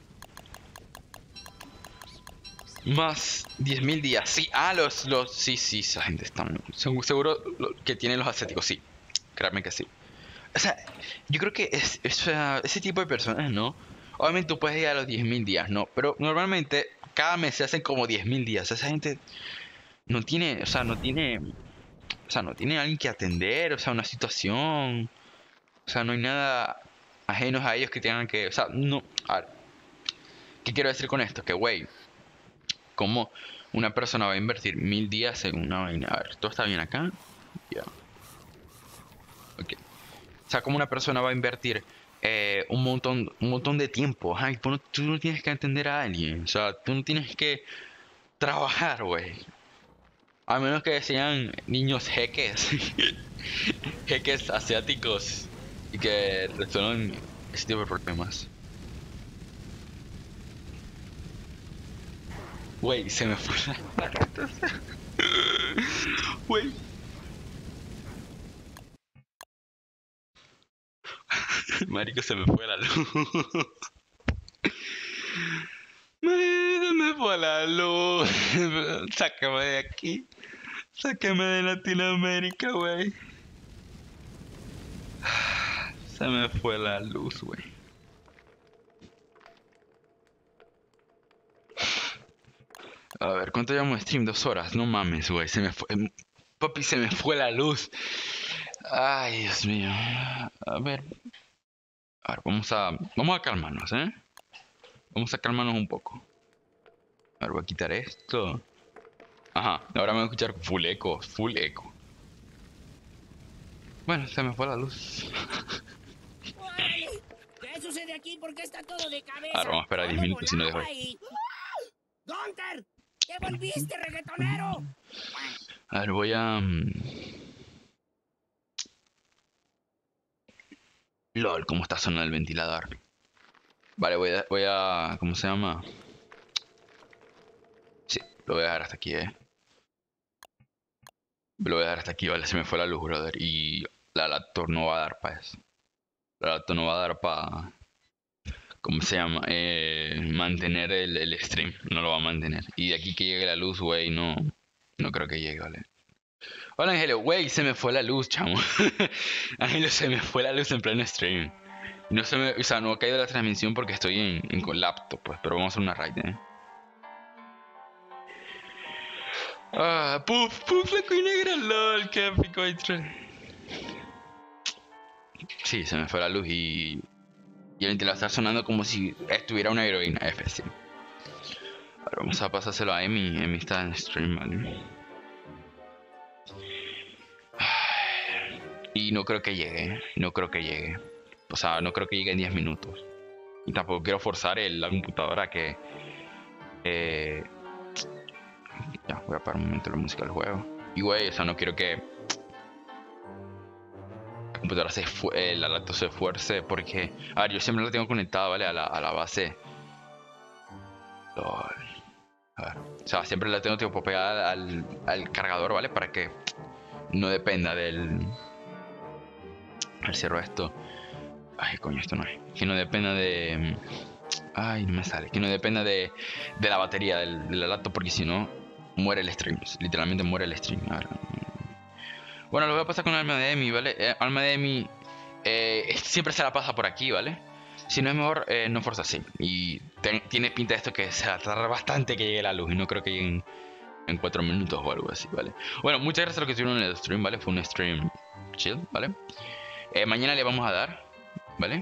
Más diez mil días. Sí, ah, los, los... Sí, sí, esa gente está... Seguro, seguro que tienen los asiáticos, sí. Créanme que sí. O sea, yo creo que es, es, ese tipo de personas, ¿no? Obviamente tú puedes ir a los diez mil días, ¿no? Pero normalmente cada mes se hacen como diez mil días. Esa gente no tiene, o sea, no tiene, o sea, no tiene alguien que atender, o sea, una situación. O sea, no hay nada ajenos a ellos que tengan que, o sea, no. A ver, ¿qué quiero decir con esto? Que, güey, ¿cómo una persona va a invertir mil días en una vaina? A ver, ¿todo está bien acá? Ya. Ok. O sea, ¿cómo una persona va a invertir eh, un montón, un montón de tiempo? Ay, tú no, tú no tienes que entender a alguien. O sea, tú no tienes que trabajar, güey. A menos que sean niños jeques. Jeques asiáticos. Y que resuelvan ese tipo de problemas. Güey, se me fue la carta. Güey. Marico, se me fue la luz. Se me fue la luz. Sácame de aquí. Sácame de Latinoamérica, güey. Se me fue la luz, güey. A ver, ¿cuánto llevamos de stream? Dos horas. No mames, güey. Se me fue. Papi, se me fue la luz. Ay, Dios mío. A ver. A ver, vamos a. Vamos a calmarnos, ¿eh? Vamos a calmarnos un poco. A ver, voy a quitar esto. Ajá, ahora me voy a escuchar full eco, full eco. Bueno, se me fue la luz. ¡Órale! ¿Qué sucede aquí? ¿Por qué está todo de cabeza? Ahora vamos a esperar diez minutos y no dejo. Ahí. ¡Gunter! ¿Qué volviste, reggaetonero? A ver, voy a... Um... LOL, cómo está sonando el ventilador. Vale, voy a, voy a... ¿Cómo se llama? Sí, lo voy a dejar hasta aquí, eh. Lo voy a dejar hasta aquí, vale, se me fue la luz, brother. Y la laptop no va a dar para eso. La laptop no va a dar para... ¿Cómo se llama? Eh, mantener el, el stream. No lo va a mantener. Y de aquí que llegue la luz, güey, no... No creo que llegue, vale. Hola, Angelo. Güey, se me fue la luz, chamo. Angelo, se me fue la luz en pleno stream. No se me... O sea, no ha caído la transmisión porque estoy en, en con laptop, pues. Pero vamos a hacer una raid, eh. Ah, puff, puff, blanco y negro, lol, qué épico. Sí, se me fue la luz y... Y el ventilador está sonando como si estuviera una heroína, F, sí. Ahora vamos a pasárselo a Emi. Emi está en stream, ¿vale? Y no creo que llegue, no creo que llegue. O sea, no creo que llegue en diez minutos. Y tampoco quiero forzar el, la computadora a que... Eh... Ya, voy a parar un momento la música del juego. Y güey, o sea, no quiero que... La computadora se esfuerce, la laptop se esfuerce porque... A ver, yo siempre la tengo conectada, ¿vale? A la, a la base. LOL. A ver. O sea, siempre la tengo tipo pegada al, al cargador, ¿vale? Para que no dependa del... A ver, cierro esto. Ay, coño, esto no es. Que no dependa de... Ay, no me sale. Que no dependa de, de la batería del, de la laptop porque si no, muere el stream. Literalmente muere el stream. A ver. Bueno, lo voy a pasar con Alma de Emi, ¿vale? Eh, Alma de Emi eh, siempre se la pasa por aquí, ¿vale? Si no es mejor, eh, no fuerza así. Y ten, tiene pinta de esto que se va a tardar bastante que llegue la luz. Y no creo que llegue en, en cuatro minutos o algo así, ¿vale? Bueno, muchas gracias a los que estuvieron en el stream, ¿vale? Fue un stream chill, ¿vale? Eh, mañana le vamos a dar, ¿vale?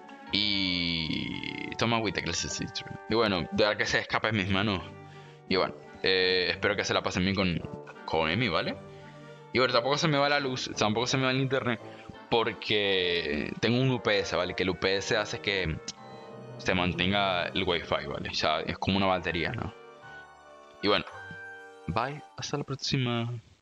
Y toma agüita que les necesito. Y bueno, de verdad que se escapa de mis manos. Y bueno, eh, espero que se la pasen bien con, con Emi, ¿vale? Y bueno, tampoco se me va la luz, tampoco se me va el internet. Porque tengo un U P S, ¿vale? Que el U P S hace que se mantenga el Wi-Fi, ¿vale? O sea, es como una batería, ¿no? Y bueno, bye, hasta la próxima.